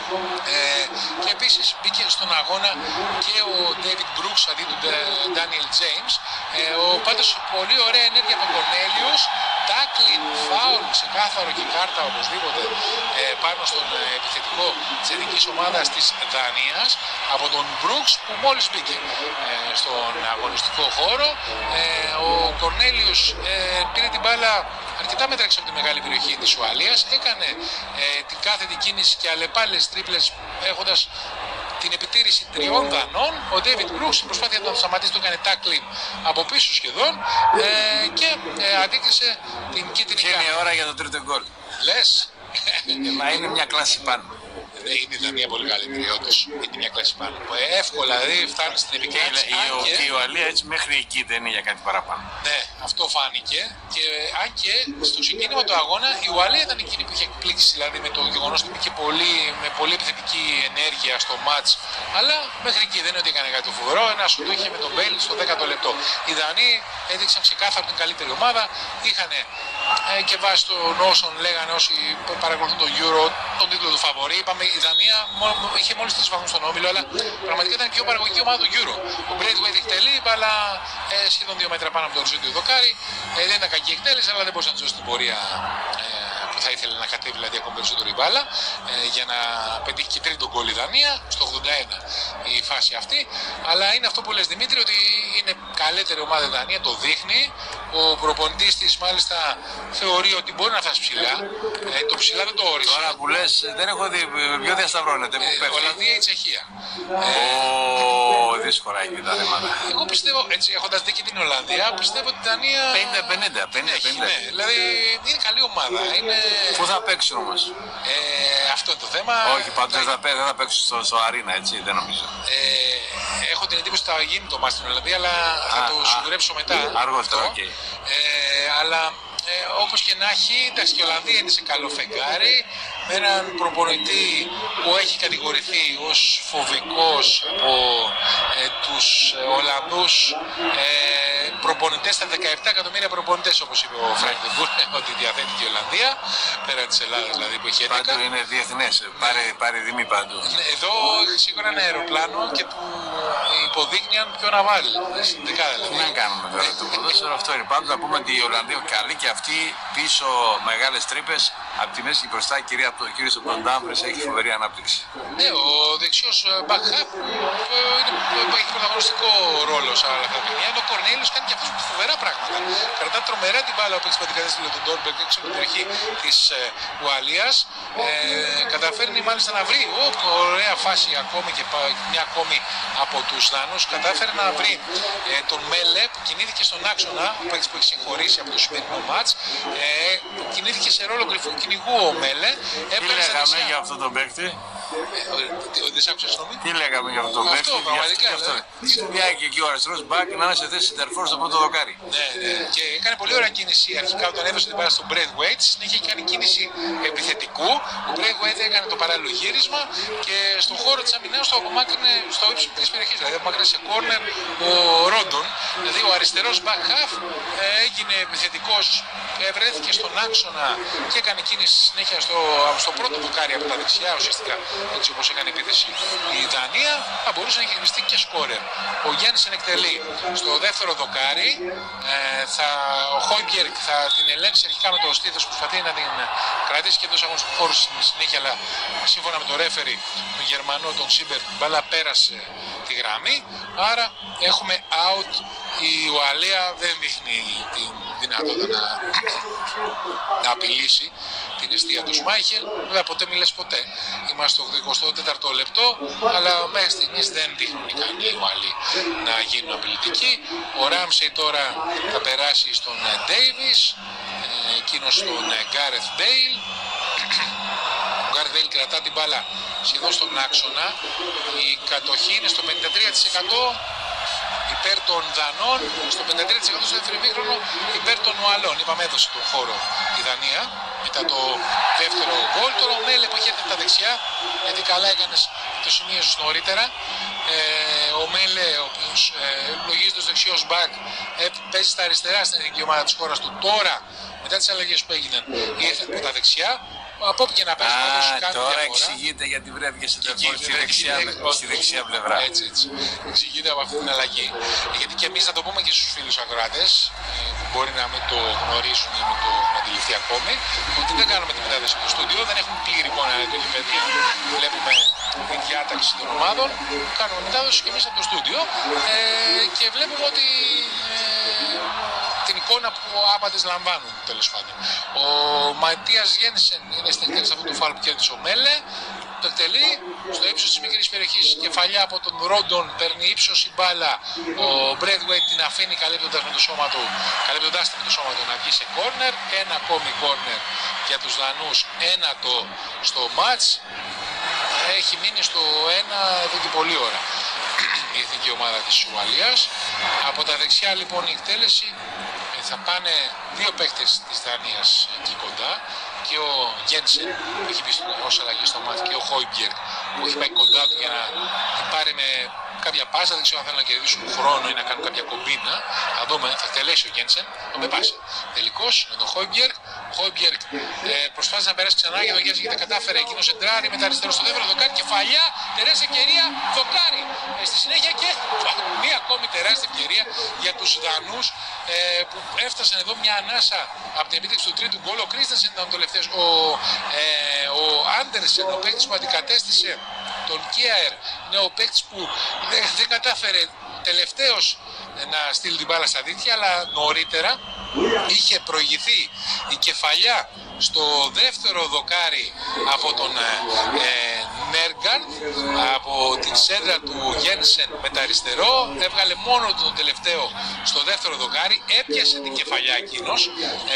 Ε, και επίσης μπήκε στον αγώνα και ο Ντέιβιντ Μπρούκς αντί του Ντάνιελ Τζέιμς. Ε, ο, πάντως πολύ ωραία ενέργεια από τον Κορνέλιος. Τάκλιν, φάουλ, ξεκάθαρο και κάρτα οπωσδήποτε ε, πάνω στον ε, επιθετικό της εθνικής ομάδας της Δανίας από τον Μπρούξ, που μόλις μπήκε ε, στον αγωνιστικό χώρο. Ε, ο Κορνέλιος ε, πήρε την μπάλα αρκετά μέτρα έξω από τη μεγάλη περιοχή της Ουαλίας, έκανε ε, την κάθετη κίνηση και αλλεπάλληλες τρίπλες, έχοντας την επιτήρηση τριών Δανών. Ο Ντέιβιντ Μπρούξ στην προσπάθεια να τον σταματήσει του έκανε τάκλιν από πίσω σχεδόν ε, και ε, αντίκρισε την κίτρινη κάρτα. Και είναι η ώρα για το τρίτο γκολ. Λες. Μα είναι μια κλάση πάνω. είναι η Δανία πολύ καλύτερη, όντως. Είναι μια κλάση πάνω. Εύκολα δηλαδή φτάνει στην επικράτηση. Και η Ουαλία έτσι μέχρι εκεί δεν είναι για κάτι παραπάνω. Ναι, αυτό φάνηκε. Και αν και στο ξεκίνημα του αγώνα η Ουαλία ήταν εκείνη που είχε εκπλήξει, δηλαδή με το γεγονός ότι είχε πολύ, με πολύ επιθετική ενέργεια στο μάτς. Αλλά μέχρι εκεί δεν είναι ότι έκανε κάτι το φοβερό. Ένα σου το είχε με τον Μπέιλ στο δέκατο λεπτό. Οι Δανείοι έδειξαν ξεκάθαρα την καλύτερη ομάδα. Είχαν ε, και βάσει των όσων λέγανε όσοι παρακολουθούν το Euro τον τίτλο του φαβορί. Είπαμε η Δανία μόνο, είχε μόλις τρεις βαθμούς στον όμιλο, αλλά πραγματικά ήταν η πιο παραγωγική ομάδα του Euro. Ο Braithwaite εκτελεί, αλλά ε, σχεδόν δύο μέτρα πάνω από το οριζόντιο δοκάρι. Ε, δεν ήταν κακή εκτέλεση, αλλά δεν μπορούσε να τζώσει την πορεία ε, που θα ήθελε να κατέβει δηλαδή ακόμη περισσότερο η μπάλα ε, για να πετύχει και τρίτο γκολ η Δανία στο ογδόντα ένα η φάση αυτή. Αλλά είναι αυτό που λες Δημήτρη, ότι είναι καλύτερη ομάδα η Δανία, το δείχνει. Ο προπονητής της μάλιστα θεωρεί ότι μπορεί να φτάσει ψηλά. Ε, το ψηλά δεν το όρισε. Τώρα που λες δεν έχω δει, ποιο διασταυρώνεται, πού πέφτει. Ολλανδία ή Τσεχία. Ω, δύσκολα εκεί τα θέματα. Εγώ πιστεύω, έτσι έχοντας δει και την Ολλανδία, πιστεύω ότι η Δανία. πενήντα πενήντα. Ναι, δηλαδή είναι καλή ομάδα. Είναι... Πού θα παίξουν όμως? Ε, αυτό είναι το θέμα. Όχι, πάντως δεν θα, δεν θα παίξουν στο, στο αρίνα, έτσι, δεν νομίζω. Ε, έχω την εντύπωση ότι θα γίνει το μάτς στην Ολλανδία, αλλά θα Α, το σιγουρέψω μετά. Αργότερα, οκ. Okay. Ε, αλλά ε, όπως και να έχει, εντάξει, η Ολλανδία είναι σε καλό φεγγάρι, με έναν προπονητή που έχει κατηγορηθεί ως φοβικός από ε, τους ε, Ολλανδούς ε, προπονητές, τα δεκαεπτά εκατομμύρια προπονητές, όπως είπε ο Φρανκ Ντεμπούρ, ότι διαθέτει και η Ολλανδία, πέραν της Ελλάδας δηλαδή που έχει έντεκα. Πάντου είναι διεθνές, πάρε, πάρε διμή παντού. Εδώ σίγουρα ένα αεροπλάνο και που υποδείκνυαν ποιο να βάλει, συνδικά δηλαδή. Δεν κάνουμε βέβαια το ποδόσφαιρο, αυτό είναι. Πάντως να πούμε ότι η Ολλανδία καλή και αυτή πίσω μεγάλες τρύπες, από τη μέση και μπροστά η κυρία ο κύριος του Κοντάμβρης έχει φοβερή ανάπτυξη. Ναι, ο δεξιός μπακχάπ έχει πρωταγωνιστικό ρόλο σε όλα αυτά τα παιχνίδια. Ο Κορνέλιος κάνει και αυτός φοβερά πράγματα. Κρατά τρομερά την μπάλα που έχει πατικατέσει τον Ντόρμπεργκ έξω από την περιοχή της Ουαλίας. Ε, καταφέρνει μάλιστα να βρει ο, ωραία φάση ακόμη και μια ακόμη από τους Δανούς. Κατάφερε να βρει ε, τον Μέλε που κινήθηκε στον άξονα, που έχει συγχωρήσει από το σημερινό μάτς. Ε, κινήθηκε σε ρόλο κρυφού κυνηγού ο Μέλε. Τι λέγαμε για αυτόν τον παίκτη? Δεν σ' άκουσα, συγγνώμη. Τι λέγαμε για αυτόν τον παίκτη? Αυτό πραγματικά. Τι δουλειά και εκεί ο αριστερός μπακ να είναι σε θέση σεντερφόρ στο πρώτο δοκάρι. Ναι, ναι. Και έκανε πολύ ωραία κίνηση αρχικά όταν έδωσε την μπάλα στον Braithwaite. Συνέχεια είχε κάνει κίνηση επιθετικού. Ο Braithwaite έκανε το παράλληλο γύρισμα και στον χώρο της αμυναίας το απομάκρυνε στο ύψος της περιοχής. Δηλαδή απομάκρυνε σε κόρνερ ο Ρόντον. Δηλαδή ο αριστερός back half έγινε επιθετικός, βρέθηκε στον άξονα και έκανε κίνηση συνέχεια στο, στο πρώτο δοκάρι από τα δεξιά ουσιαστικά. Έτσι όπως έκανε επίθεση η Δανία, θα μπορούσε να έχει χειριστεί και σκόρερ. Ο Γιάννης εκτελεί στο δεύτερο δοκάρι. Ε, θα, ο Χόιμπιερκ θα την ελέγξει αρχικά με το στήθος, προσπαθεί να την κρατήσει και εντός αγωνιστικού χώρου στη συνέχεια, αλλά σύμφωνα με το ρέφερι, τον Γερμανό, τον Σίμπερ, η μπάλα πέρασε τη γραμμή. Άρα έχουμε out. Η Ουαλία δεν δείχνει την δυνατότητα να, να απειλήσει την αιστεία του Σμάιχελ. Βέβαια ποτέ μη λες ποτέ. Είμαστε στο εικοστό τέταρτο λεπτό, αλλά μέχρι στιγμής δεν δείχνουν ικανοί οι Ουαλοί να γίνουν απειλητικοί. Ο Ράμσεϊ τώρα θα περάσει στον Ντέιβις, εκείνος στον Γκάρεθ Μπέιλ. Ο Γκάρεθ Μπέιλ κρατά την μπάλα σχεδόν στον άξονα. Η κατοχή είναι στο πενήντα τρία τοις εκατό υπέρ των Δανών, στο πενήντα τρία τοις εκατό στο δεύτερο ημίχρονο υπέρ των Ουαλών. Είπαμε έδωσε τον χώρο η Δανία μετά το δεύτερο γκολ. Τώρα ο Μέλε που έχει έρθει από τα δεξιά, γιατί καλά έκανες το σημείο σου νωρίτερα. Ε, ο Μέλε, ο οποίος ε, λογίζεται ως δεξιός μπακ, ε, παίζει στα αριστερά στην εθνική ομάδα της χώρας του. Τώρα, μετά τις αλλαγές που έγιναν, ήρθε από τα δεξιά. Από όπου και να πέσει, πάντως κάνει τώρα διαφορά. Εξηγείται γιατί βρέθηκε σε τερφόρ στη, δεξιά, στη δεξιά πλευρά. Έτσι, έτσι. Εξηγείται από αυτή την αλλαγή. Γιατί και εμείς θα το πούμε και στους φίλους ακροάτες, που μπορεί να μην το γνωρίσουν ή μην το έχουν αντιληφθεί ακόμη, ότι δεν κάνουμε τη μετάδοση στο στούντιο, δεν έχουμε πλήρη εικόνα του γηπέδου. Βλέπουμε τη διάταξη των ομάδων, κάνουμε μετάδοση και εμείς από το στούντιο ε, και βλέπουμε ότι ε, την εικόνα που άπαντες λαμβάνουν τέλος πάντων. Ο Ματίας Γένσεν είναι στην εκτέλεση αυτού του φάουλ που κέρδισε ο Μέλε. Το εκτελεί στο ύψος της μικρής περιοχής, κεφαλιά από τον Ρόντον, παίρνει ύψος η μπάλα. Ο Braithwaite την αφήνει καλύπτοντας με το σώμα του, καλύπτοντας με το σώμα του να βγει σε κόρνερ. Ένα ακόμη κόρνερ για τους Δανούς, ένατο στο μάτς. έχει μείνει στο ένα εδώ και πολλή ώρα η εθνική ομάδα της Ουαλίας. Από τα δεξιά λοιπόν η εκτέλεση θα πάνε δύο παίκτες της Δανίας εκεί κοντά, και ο Γένσεν που έχει μπει ως αλλαγή στο μάτι και ο Χόιμπιεργκ που έχει πάει κοντά του για να την πάρει με κάποια πάσα. Δεν ξέρω αν θέλουν να κερδίσουν χρόνο ή να κάνουν κάποια κομπίνα. Θα δούμε, θα εκτελέσει ο Γένσεν με πάσα. Τελικώς με τον Χόιμπιεργκ. Χόιμπιεργκ ε, προσπάθησε να περάσει ξανά για τον Γένσεν γιατί κατάφερε εκείνο εντράρει με τα αριστερό στο δεύτερο δοκάρι. Κεφαλιά, τεράστια ευκαιρία, δοκάρι. Ε, στη συνέχεια και μία ακόμη τεράστια ευκαιρία για τους Δανούς ε, που έφτασαν εδώ μια ανάσα από την επίτευξη του τρίτου γκολ. Ο Κρίστενσεν ήταν ο τελευταίος. Ο, ε, ο Άντερσεν, ο παίκτης που αντικατέστησε τον Κιάερ, είναι ο παίκτης που δεν, δεν κατάφερε τελευταίος να στείλει την μπάλα στα δίκτυα, αλλά νωρίτερα είχε προηγηθεί η κεφαλιά στο δεύτερο δοκάρι από τον ε, Νέργκαρντ, από την σέντρα του Γένσεν με τα αριστερό. Έβγαλε μόνο τον τελευταίο στο δεύτερο δοκάρι, έπιασε την κεφαλιά εκείνος. Ε,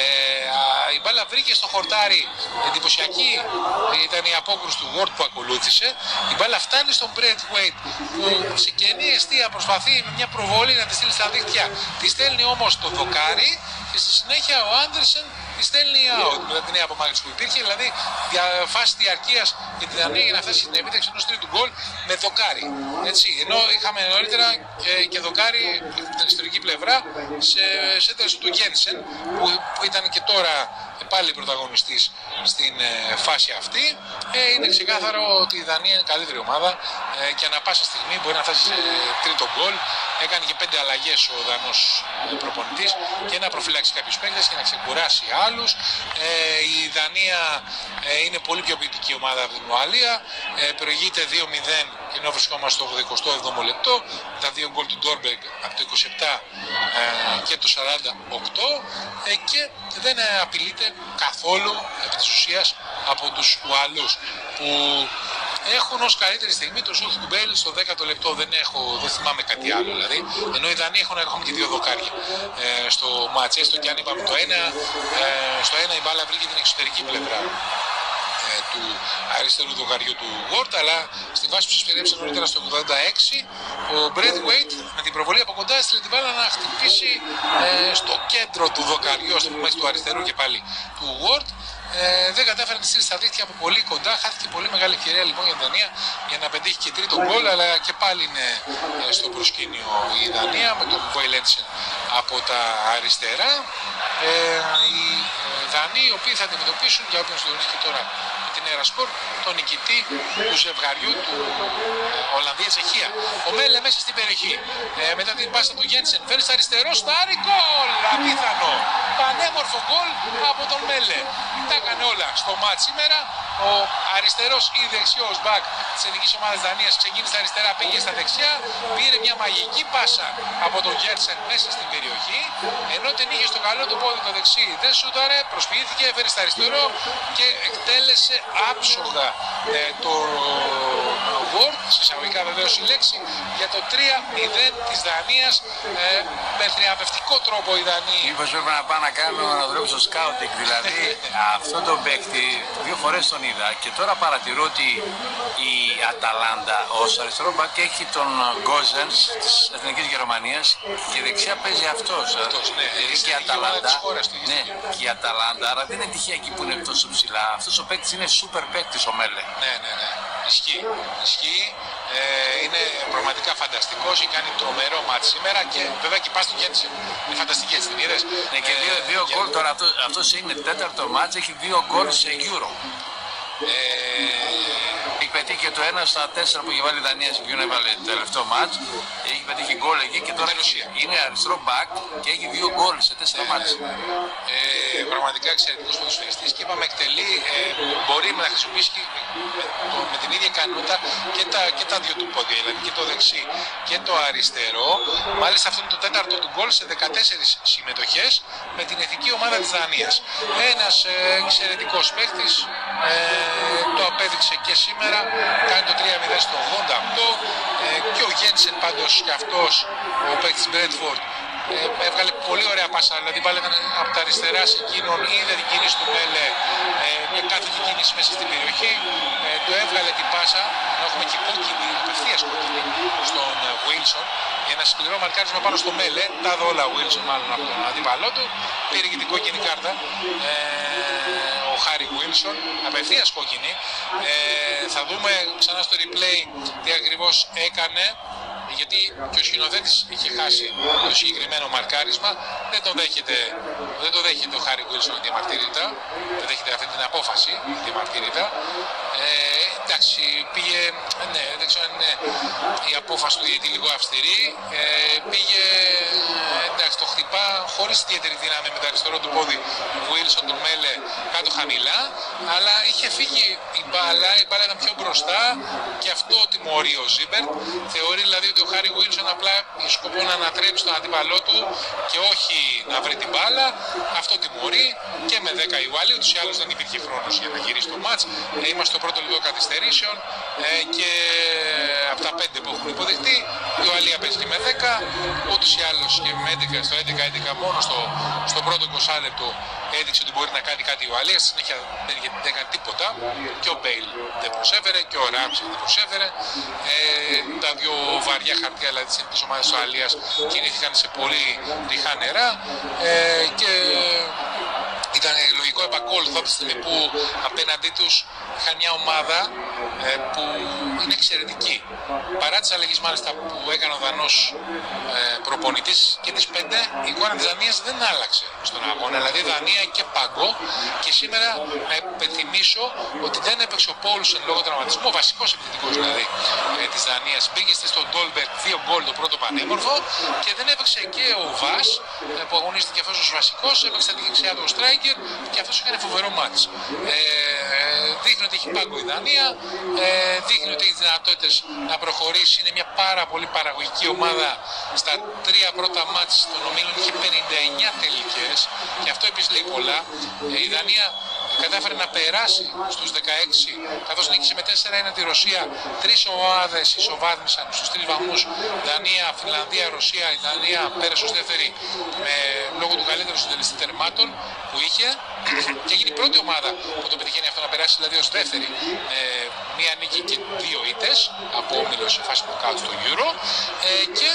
η μπάλα βρήκε στο χορτάρι, εντυπωσιακή ήταν η απόκρουση του Ward που ακολούθησε. Η μπάλα φτάνει στον Braithwaite που σε κενή αιστεία προσπαθεί με μια προβολή να τη στείλει στα δίκτυα. Τη στέλνει όμως το δοκάρι και στη συνέχεια ο Άντερσεν τη στέλνει out με την νέα απομάκρυνση που υπήρχε, δηλαδή φάση διαρκείας για τη Δανία για να φτάσει στην επίτευξη ενός τρίτου γκολ με δοκάρι. Έτσι, ενώ είχαμε νωρίτερα και, και δοκάρι την ιστορική πλευρά σε σέντραση του Γένσεν που, που ήταν και τώρα πάλι πρωταγωνιστής στην ε, φάση αυτή. Ε, είναι ξεκάθαρο ότι η Δανία είναι καλύτερη ομάδα ε, και ανά πάσα στιγμή μπορεί να φτάσει σε τρίτο γκολ. Έκανε και πέντε αλλαγές ο Δανός προπονητής και να προφυλάξει κάποιους παίκτες και να ξεκουράσει άλλους. Ε, η Δανία ε, είναι πολύ πιο ποιητική ομάδα από την Ουαλία. Ε, προηγείται δύο μηδέν ενώ βρισκόμαστε στο ογδοηκοστό έβδομο λεπτό. Τα δύο γκολ του Ντόρμπεγκ από το είκοσι επτά ε, και το σαράντα οκτώ ε, και δεν απειλείται καθόλου επί της ουσίας από τους Ουαλούς που έχουν ως καλύτερη στιγμή το σούτ του Μπέιλ στο δέκατο λεπτό. Δεν, έχω, δεν θυμάμαι κάτι άλλο δηλαδή. Ενώ οι Δανείοι έχουν ακόμη και δύο δοκάρια ε, στο μάτς. Έστω και αν είπαμε το ένα, ε, στο ένα η μπάλα βρήκε την εξωτερική πλευρά ε, του αριστερού δοκαριού του Ward, αλλά στη βάση που σας περιέγραψα νωρίτερα στο ογδόντα έξι ο Braithwaite με την προβολή από κοντά έστειλε την μπάλα να χτυπήσει ε, στο κέντρο του δοκαριού, στο μέχρι του αριστερού και πάλι του Ward. Ε, δεν κατάφερε να τη στείλει στα δίκτυα από πολύ κοντά. Χάθηκε πολύ μεγάλη ευκαιρία λοιπόν για την Δανία για να πετύχει και τρίτο γκολ, αλλά και πάλι είναι ε, στο προσκήνιο η Δανία με τον Βοιλέντσεν από τα αριστερά. Ε, οι ε, Δανείοι οι οποίοι θα αντιμετωπίσουν, για όποιον συντονίστηκε τώρα με την Erasport, τον νικητή του ζευγαριού του ε, Ολλανδία-Τσεχία. Ο Μέλε μέσα στην περιοχή. Ε, μετά την πάσα του Γένσεν φέρνει στα αριστερό, στάρι γκολ! Απίθανο! Πανέμορφο γκολ από τον Μέλε. Τα έκανε όλα στο μάτς σήμερα. Ο αριστερός ή δεξιός μπακ της εθνικής ομάδας Δανίας ξεκίνησε αριστερά, πήγε στα δεξιά, πήρε μια μαγική πάσα από τον Γέρσεν μέσα στην περιοχή, ενώ την είχε στο καλό του πόδι το δεξί, δεν σούταρε, προσποιήθηκε, έφερε στα αριστερό και εκτέλεσε άψογα ε, το Ward, σε εισαγωγικά βεβαίως η λέξη, για το τρία μηδέν της Δανίας. Ε, με θριαμβευτικό τρόπο οι Δανείοι. Μήπως πρέπει να πάω να κάνω να δουλεύω στο σκάουτινγκ, δηλαδή αυτό το παίκτη δύο φορές τον είδα και τώρα παρατηρώ ότι η Αταλάντα ως αριστερό μπακ έχει τον Γκόζενς της Εθνικής Γερμανίας και δεξιά παίζει αυτός. Αυτός, ναι, δηλαδή και η Αταλάντα, ναι, και η Αταλάντα, άρα δεν είναι τυχαία εκεί που είναι τόσο ψηλά. Αυτός ο παίκτης είναι σούπερ παίκτης ο Μέλε. Ναι, ναι, ναι. Ισχύει. Ισχύει. Ε, είναι πραγματικά φανταστικός. Έχει κάνει τρομερό μάτς σήμερα και βέβαια και πας του Γένσεν. Είναι φανταστική έτσι την είδες. Ναι, και δύο, δύο ε, γκολ τώρα. Αυτό, αυτός είναι τέταρτο μάτς, έχει δύο γκολ σε Euro. Ε, έχει πετύχει το ένα στα τέσσερα που έχει βάλει η Δανία σε ποιον έβαλε το τελευταίο μάτς. Έχει πετύχει γκολ εκεί και τώρα είναι αριστερό μπακ και έχει δύο γκολ σε τέσσερα μάτς. Ε, πραγματικά εξαιρετικός ποδοσφαιριστής και είπαμε εκτελεί, ε, μπορεί να χρησιμοποιήσει και, με, το, με την ίδια ικανότητα και τα, και τα δύο του πόδια, δηλαδή και το δεξί και το αριστερό. Μάλιστα αυτό είναι το τέταρτο του γκολ σε δεκατέσσερις συμμετοχές με την εθνική ομάδα της Δανίας. Ένας ε, εξαιρετικός παίκτης, ε, το απέδειξε και σήμερα, κάνει το τρία μηδέν στο ογδόντα οκτώ ε, και ο Γένσεν πάντως και αυτός ο παίκτης Μπρέντφορντ Ε, έβγαλε πολύ ωραία πάσα, δηλαδή πάλι ήταν από τα αριστερά σε εκείνον, είδε την κίνηση του Μέλε, ε, μια κάθετη κίνηση μέσα στην περιοχή, ε, το έβγαλε την πάσα, ενώ έχουμε και κόκκινη, απευθείας κόκκινη στον Wilson, για ένα σκληρό μαρκάρισμα πάνω στο Μέλε, τα δω όλα ο Wilson μάλλον από τον αντίπαλό του, πήρε και την κόκκινη κάρτα. Ε, ο Χάρι Wilson, απευθείας κόκκινη. Ε, θα δούμε ξανά στο replay τι ακριβώς έκανε, γιατί και ο σκηνοθέτης είχε χάσει το συγκεκριμένο μαρκάρισμα. Δεν το δέχεται, δεν το δέχεται ο Χάρι Wilson διαμαρτυρήτα, δεν δέχεται αυτή την απόφαση διαμαρτυρήτα. Ε, εντάξει, πήγε, ναι, δεν ξέρω αν είναι η απόφαση του διαιτητή λίγο αυστηρή, ε, πήγε, εντάξει, το χτυπά χωρίς ιδιαίτερη δύναμη με το αριστερό του πόδι Wilson, τον Μέλε κάτω χαμηλά, αλλά είχε φύγει η μπάλα, η μπάλα ήταν πιο μπροστά και αυτό τιμωρεί ο Ζίμπερτ. Θεωρεί δηλαδή ότι ο Χάρι Wilson απλά είχε σκοπό να ανατρέψει τον αντίπαλό του και όχι να βρει την μπάλα. Αυτό τιμωρεί και με δέκα η Ουαλή, ούτως ή άλλως δεν υπήρχε χρόνος για να γυρίσει το μάτς. Ε, είμαστε στο πρώτο λεπτό καθυστερήσεων ε, και από τα πέντε που έχουν υποδεχτεί η Ουαλή παίζει και με δέκα, ούτως ή άλλως και με έντεκα, στο έντεκα έντεκα μόνο στο, στο πρώτο είκοσι λεπτό έδειξε ότι μπορεί να κάνει κάτι η Ουαλία. Στη συνέχεια δεν, δεν έκανε τίποτα και ο Μπέιλ δεν προσέφερε και ο Ράμσι δεν προσέφερε. Ε, τα δύο βαριά χαρτιά δηλαδή της εθνικής ομάδας της Ουαλίας κινήθηκαν σε πολύ ρηχά νερά ε, και ήταν λογικό επακόλουθο από τη στιγμή που απέναντί τους είχαν μια ομάδα ε, που είναι εξαιρετική. Παρά τις αλλαγές μάλιστα που έκανε ο Δανός ε, προπονητής και τις πέντε, η εικόνα της Δανίας δεν άλλαξε στον αγώνα. Δηλαδή Δανία και Παγκό, και σήμερα να υπενθυμίσω ότι δεν έπαιξε ο Πόλσεν λόγω τραυματισμού, ο βασικός επιθετικός δηλαδή ε, της Δανίας. Μπήκε στον Ντόλμπεργκ δύο γκολ το πρώτο πανέμορφο και δεν έπαιξε και ο Βας ε, που αγωνίστηκε αυτός ως βασικός, έπαιξε την δεξιά του striker και αυτός έκανε φοβερό μάτς. Ε, δείχνει ότι έχει Πάγκο η Δανία, ε, δείχνει ότι έχει δυνατότητες να προχωρήσει, είναι μια πάρα πολύ παραγωγική ομάδα. Στα τρία πρώτα μάτς των ομίλων είχε πενήντα εννιά τελικές και αυτό επίσης λέει πολλά. Ε, η Δανία κατάφερε να περάσει στους δεκαέξι, καθώς νίκησε με τέσσερα ένα τη Ρωσία. Τρεις ομάδες ισοβάθμισαν στους τρεις βαθμούς, Δανία, Φινλανδία, Ρωσία. Η Δανία πέρασε ως δεύτερη με, λόγω του καλύτερου συντελεστή τερμάτων που είχε και έγινε η πρώτη ομάδα που το πετυχαίνει αυτό να περάσει, δηλαδή ως δεύτερη, με μία νίκη και δύο ήττες από όμιλο σε φάση νοκάουτ στο Euro. Ε, και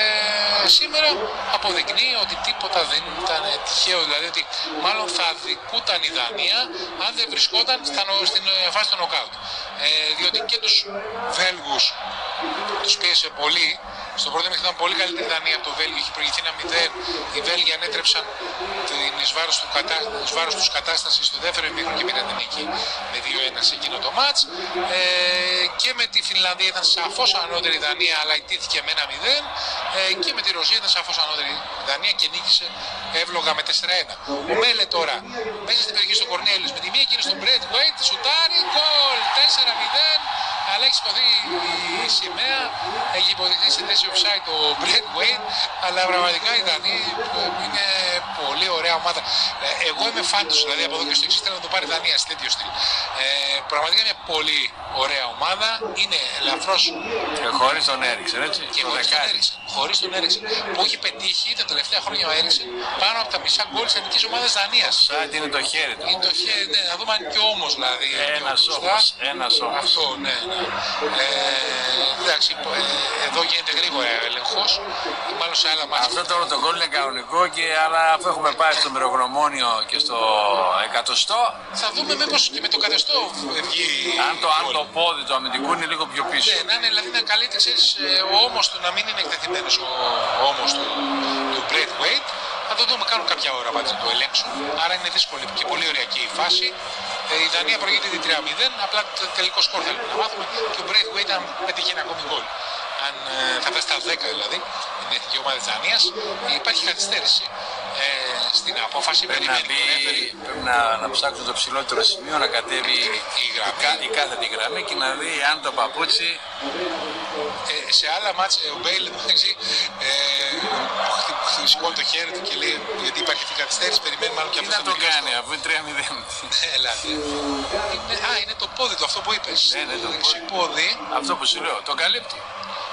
ε, σήμερα αποδεικνύει ότι τίποτα δεν ήταν τυχαίο, δηλαδή ότι μάλλον θα δικούταν η Δανία αν δεν βρισκόταν στα, στην φάση του νοκάουτ. Ε, διότι και τους Βέλγους τους πίεσε πολύ. Στο πρώτο μέχρι ήταν πολύ καλύτερη η Δανία από το Βέλγιο, είχε προηγηθεί ένα μηδέν. Οι Βέλγοι ανέτρεψαν την εις βάρος του, κατα... εις βάρος τους κατάσταση στο δεύτερο ημίχρονο και πήραν την νίκη με δύο ένα σε εκείνο το μάτς. Ε, και με τη Φινλανδία ήταν σαφώς ανώτερη η Δανία, αλλά ιτήθηκε με ένα μηδέν. Ε, και με τη Ρωσία ήταν σαφώς ανώτερη η Δανία και νίκησε εύλογα με τέσσερα ένα. Ο Μέλε τώρα μέσα στην περιοχή στο Κορνέλιος με τη μία εκείνη στον Μπρετ Γουέιτ, σουτάρι, γκολ τέσσερα μηδέν. Αλλά έχει σηκωθεί η σημαία, έχει υποδειχθεί σε θέση offside ο Brett Wade, αλλά πραγματικά η Δανία είναι πολύ ωραία ομάδα. Εγώ είμαι φαν τους, δηλαδή από εδώ και στο εξής θέλω να το πάρει η Δανία σε τέτοιο στυλ. Ε, πραγματικά μια πολύ ωραία ομάδα, είναι ελαφρώς. Και χωρίς τον Έριξεν, έτσι. Και χωρίς τον Έριξεν, χωρίς τον Έριξεν, που έχει πετύχει τα τελευταία χρόνια ο Έριξεν πάνω από τα μισά γκολ της εθνικής ομάδας Δανίας. Σαν είναι το χέρι του. Είναι το χέρι, ναι, να δούμε αν και όμως δηλαδή. Ένας όμως, ένας όμως. Αυτό, ναι, ναι. Ε, εντάξει, εδώ γίνεται γρήγορα έλεγχος, μάλλον σε άλλα μάτια. Αυτό τώρα το γκολ είναι κανονικό, και, αλλά αφού έχουμε πάει στο μυρογνωμόνιο και στο εκατοστό, θα δούμε μήπως και με το κατεστό βγει. Αν το, αν το πόδι του αμυντικού είναι λίγο πιο πίσω. Ναι, να είναι, δηλαδή να καλείται, ξέρεις, ο ώμος του να μην είναι εκτεθειμένος, ο ώμος του, του Brett Wade. Θα το δούμε, κάνουν κάποια ώρα πάντως να το ελέγξουν. Άρα είναι δύσκολη και πολύ ωραία και η φάση. Ε, η Δανία προηγείται τη τρία μηδέν, απλά το τελικό σκορ θέλουμε να μάθουμε και ο Brett Wade αν πετύχει ένα ακόμη γκολ. Αν ε, θα φτάσει στα δέκα δηλαδή, είναι η εθνική ομάδα της Δανίας. Υπάρχει καθυστέρηση ε, στην απόφαση. Πρέπει, να, μπει, πρέπει να, να ψάξουν το ψηλότερο σημείο, να κατέβει η, γραμμή, η, η κάθετη γραμμή και να δει αν το παπούτσι. Ε, σε άλλα μάτς ο Μπέιλ ε, που σηκώνει το χέρι του και λέει γιατί υπάρχει αυτή η καθυστέρηση, περιμένει μάλλον και αυτό. Τι να το κάνει αφού είναι τρία μηδέν. Ελάτε. Α, είναι το πόδι του αυτό που είπες. Ναι, ναι, το πόδι. Αυτό που σου λέω, το καλύπτει.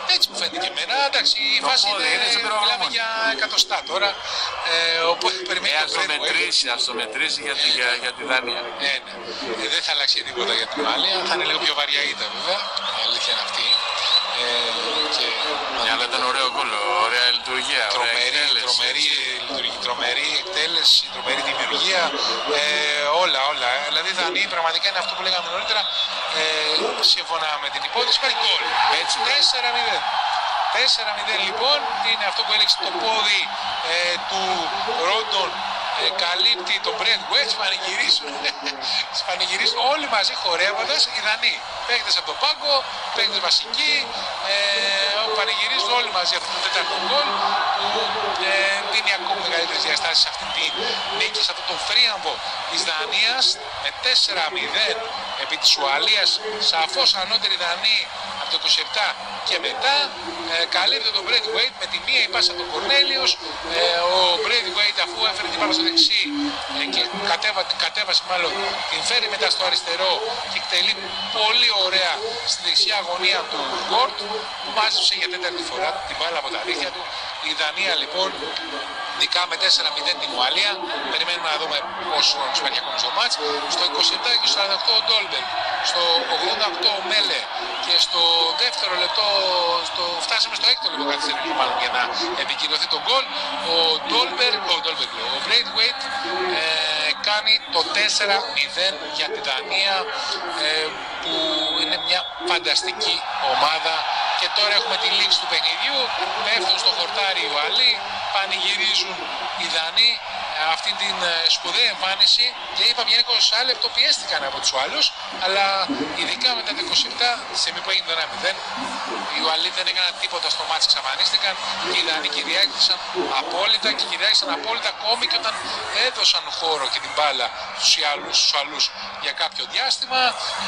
Έτσι μου φαίνεται και εμένα. Εντάξει, η Το φάση πόδι είναι, είναι σε μιλάμε πυρογνώμονα. για εκατοστά τώρα. Ε, οπότε περιμένει Ε, το ας το Braithwaite. μετρήσει, ας το μετρήσει για, τη- για, για τη Δανία. Ε, ναι. Ε, δεν θα αλλάξει τίποτα για την Ουαλία. Θα είναι λίγο πιο βαριά ήττα βέβαια. Η αλήθεια είναι αυτή. Ε, και... Ναι, αλλά ήταν ωραίο γκολ, ωραία λειτουργία, ωραία Τρομερή, εκτέλεση. τρομερή, λειτουργική, τρομερή εκτέλεση, τρομερή δημιουργία, ε, όλα, όλα. Δηλαδή οι Δανείοι πραγματικά είναι αυτό που λέγαμε νωρίτερα, ε, σύμφωνα με την υπόθεση, υπάρχει γκολ. Έτσι, τέσσερα μηδέν. τέσσερα μηδέν λοιπόν, είναι αυτό που έλεξε το πόδι ε, του Ρόντον. Ε, καλύπτει τον Braithwaite, πανηγυρίζουν, πανηγυρίζουν όλοι μαζί χορεύοντας οι Δανείοι. Παίκτες από τον πάγκο, παίκτες βασικοί, ε, πανηγυρίζουν όλοι μαζί αυτό το τέταρτο γκολ που ε, δίνει ακόμη μεγαλύτερες διαστάσεις σε αυτήν την νίκη, σε αυτό το φρίαμβο της Δανίας με τέσσερα μηδέν επί της Ουαλίας, σαφώς ανώτερη Δανείοι από το είκοσι επτά και μετά. Ε, καλύπτει τον Braithwaite με τη μία η πάσα του Κορνέλιος. Ε, ο Braithwaite αφού έφερε την μπάλα στο δεξί ε, και κατέβα, κατέβασε μάλλον, την φέρει μετά στο αριστερό και εκτελεί πολύ ωραία στη δεξιά γωνία του Γκορτ που μάζεψε για τέταρτη φορά την μπάλα από τα δίχτυα του. Η Δανία λοιπόν νικά με τέσσερα μηδέν την Ουαλία. Περιμένουμε να δούμε πόσο χρόνος υπάρχει ακόμα στο μάτς. Στο είκοσι επτά και στο σαράντα οκτώ ο Ντόλμπεργκ, στο ογδόντα οκτώ ο Μέλε και στο δεύτερο λεπτό, στο, φτάσαμε στο έκτο λεπτό καθυστερήσει μάλλον για να επικυρωθεί το γκολ. Ο Ντόλμπεργκ, ο, Ντόλμπεργκ, ο Braithwaite ε, κάνει το τέσσερα μηδέν για τη Δανία ε, που είναι μια φανταστική ομάδα. Και τώρα έχουμε τη λήξη του παιχνιδιού, πέφτουν στο χορτάρι οι Ουαλοί, πανηγυρίζουν οι Δανείοι αυτή την σπουδαία εμφάνιση και είπαμε για είκοσι λεπτό πιέστηκαν από τους Ουαλούς, αλλά ειδικά μετά το είκοσι επτά, τη στιγμή που έγινε το ένα μηδέν, οι Ουαλοί δεν έκαναν τίποτα στο μάτς, εξαφανίστηκαν και οι Δανείοι κυριάρχησαν απόλυτα και κυριάρχησαν απόλυτα ακόμη και όταν έδωσαν χώρο και την μπάλα στους Ουαλούς για κάποιο διάστημα.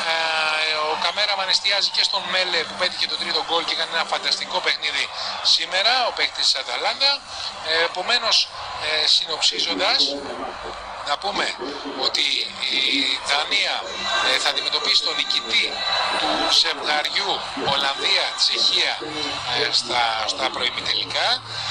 Ο καμέραμαν εστιάζει και στον Μέλε που πέτυχε το τρίτο γκολ και έκανε ένα φανταστικό παιχνίδι σήμερα, ο παίκτης της Αταλάντα. Επομένως, ε, συνοψίζοντας, να πούμε ότι η Δανία ε, θα αντιμετωπίσει τον νικητή του ζευγαριού Ολλανδία-Τσεχία ε, στα, στα προημιτελικά.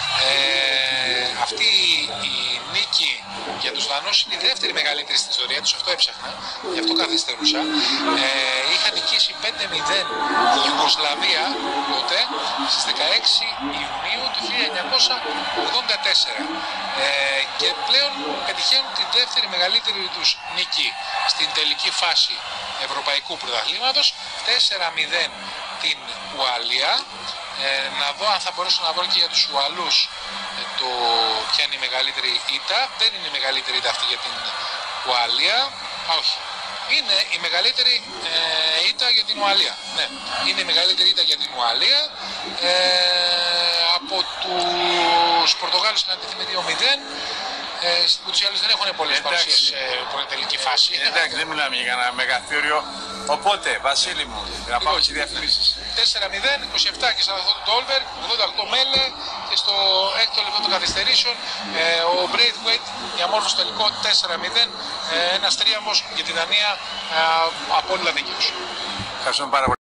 Ε, αυτή η νίκη για τους Δανούς είναι η δεύτερη μεγαλύτερη στην ιστορία τους, αυτό έψαχνα, γι' αυτό καθυστερούσα. Ε, είχαν νικήσει πέντε μηδέν τη Ιουγκοσλαβία τότε στις δεκαέξι Ιουνίου του χίλια εννιακόσια ογδόντα τέσσερα ε, και πλέον πετυχαίνουν τη δεύτερη μεγαλύτερη τους νίκη στην τελική φάση Ευρωπαϊκού Πρωταθλήματος, τέσσερα μηδέν την Ουαλία. Ε, να δω αν θα μπορέσω να βρω και για τους Ουαλούς ε, το ποια είναι η μεγαλύτερη ήττα. Δεν είναι η μεγαλύτερη ήττα αυτή για την Ουαλία. Α, όχι. Είναι η μεγαλύτερη ε, ήττα για την Ουαλία. Ναι, είναι η μεγαλύτερη ήττα για την Ουαλία. Ε, από τους Πορτογάλους είναι αντίθετη με δύο μηδέν. Ε, ούτως ή άλλως δεν έχουν πολλές παρουσίες σε τελική φάση. Εντάξει, δεν μιλάμε για ένα μεγαθύριο. Οπότε, Βασίλη μου, να πάμε στις διαφημίσεις. τέσσερα μηδέν, είκοσι επτά και σαράντα οκτώ του Ντόλμπεργκ, ογδόντα οκτώ Μέλε και στο έκτο λεπτό των καθυστερήσεων ε, ο Braithwaite διαμόρφωσε το τελικό τέσσερα μηδέν, ε, ένας τρίαμβος για τη Δανία ε, από όλα δίκαιος. Ευχαριστούμε πάρα πολύ.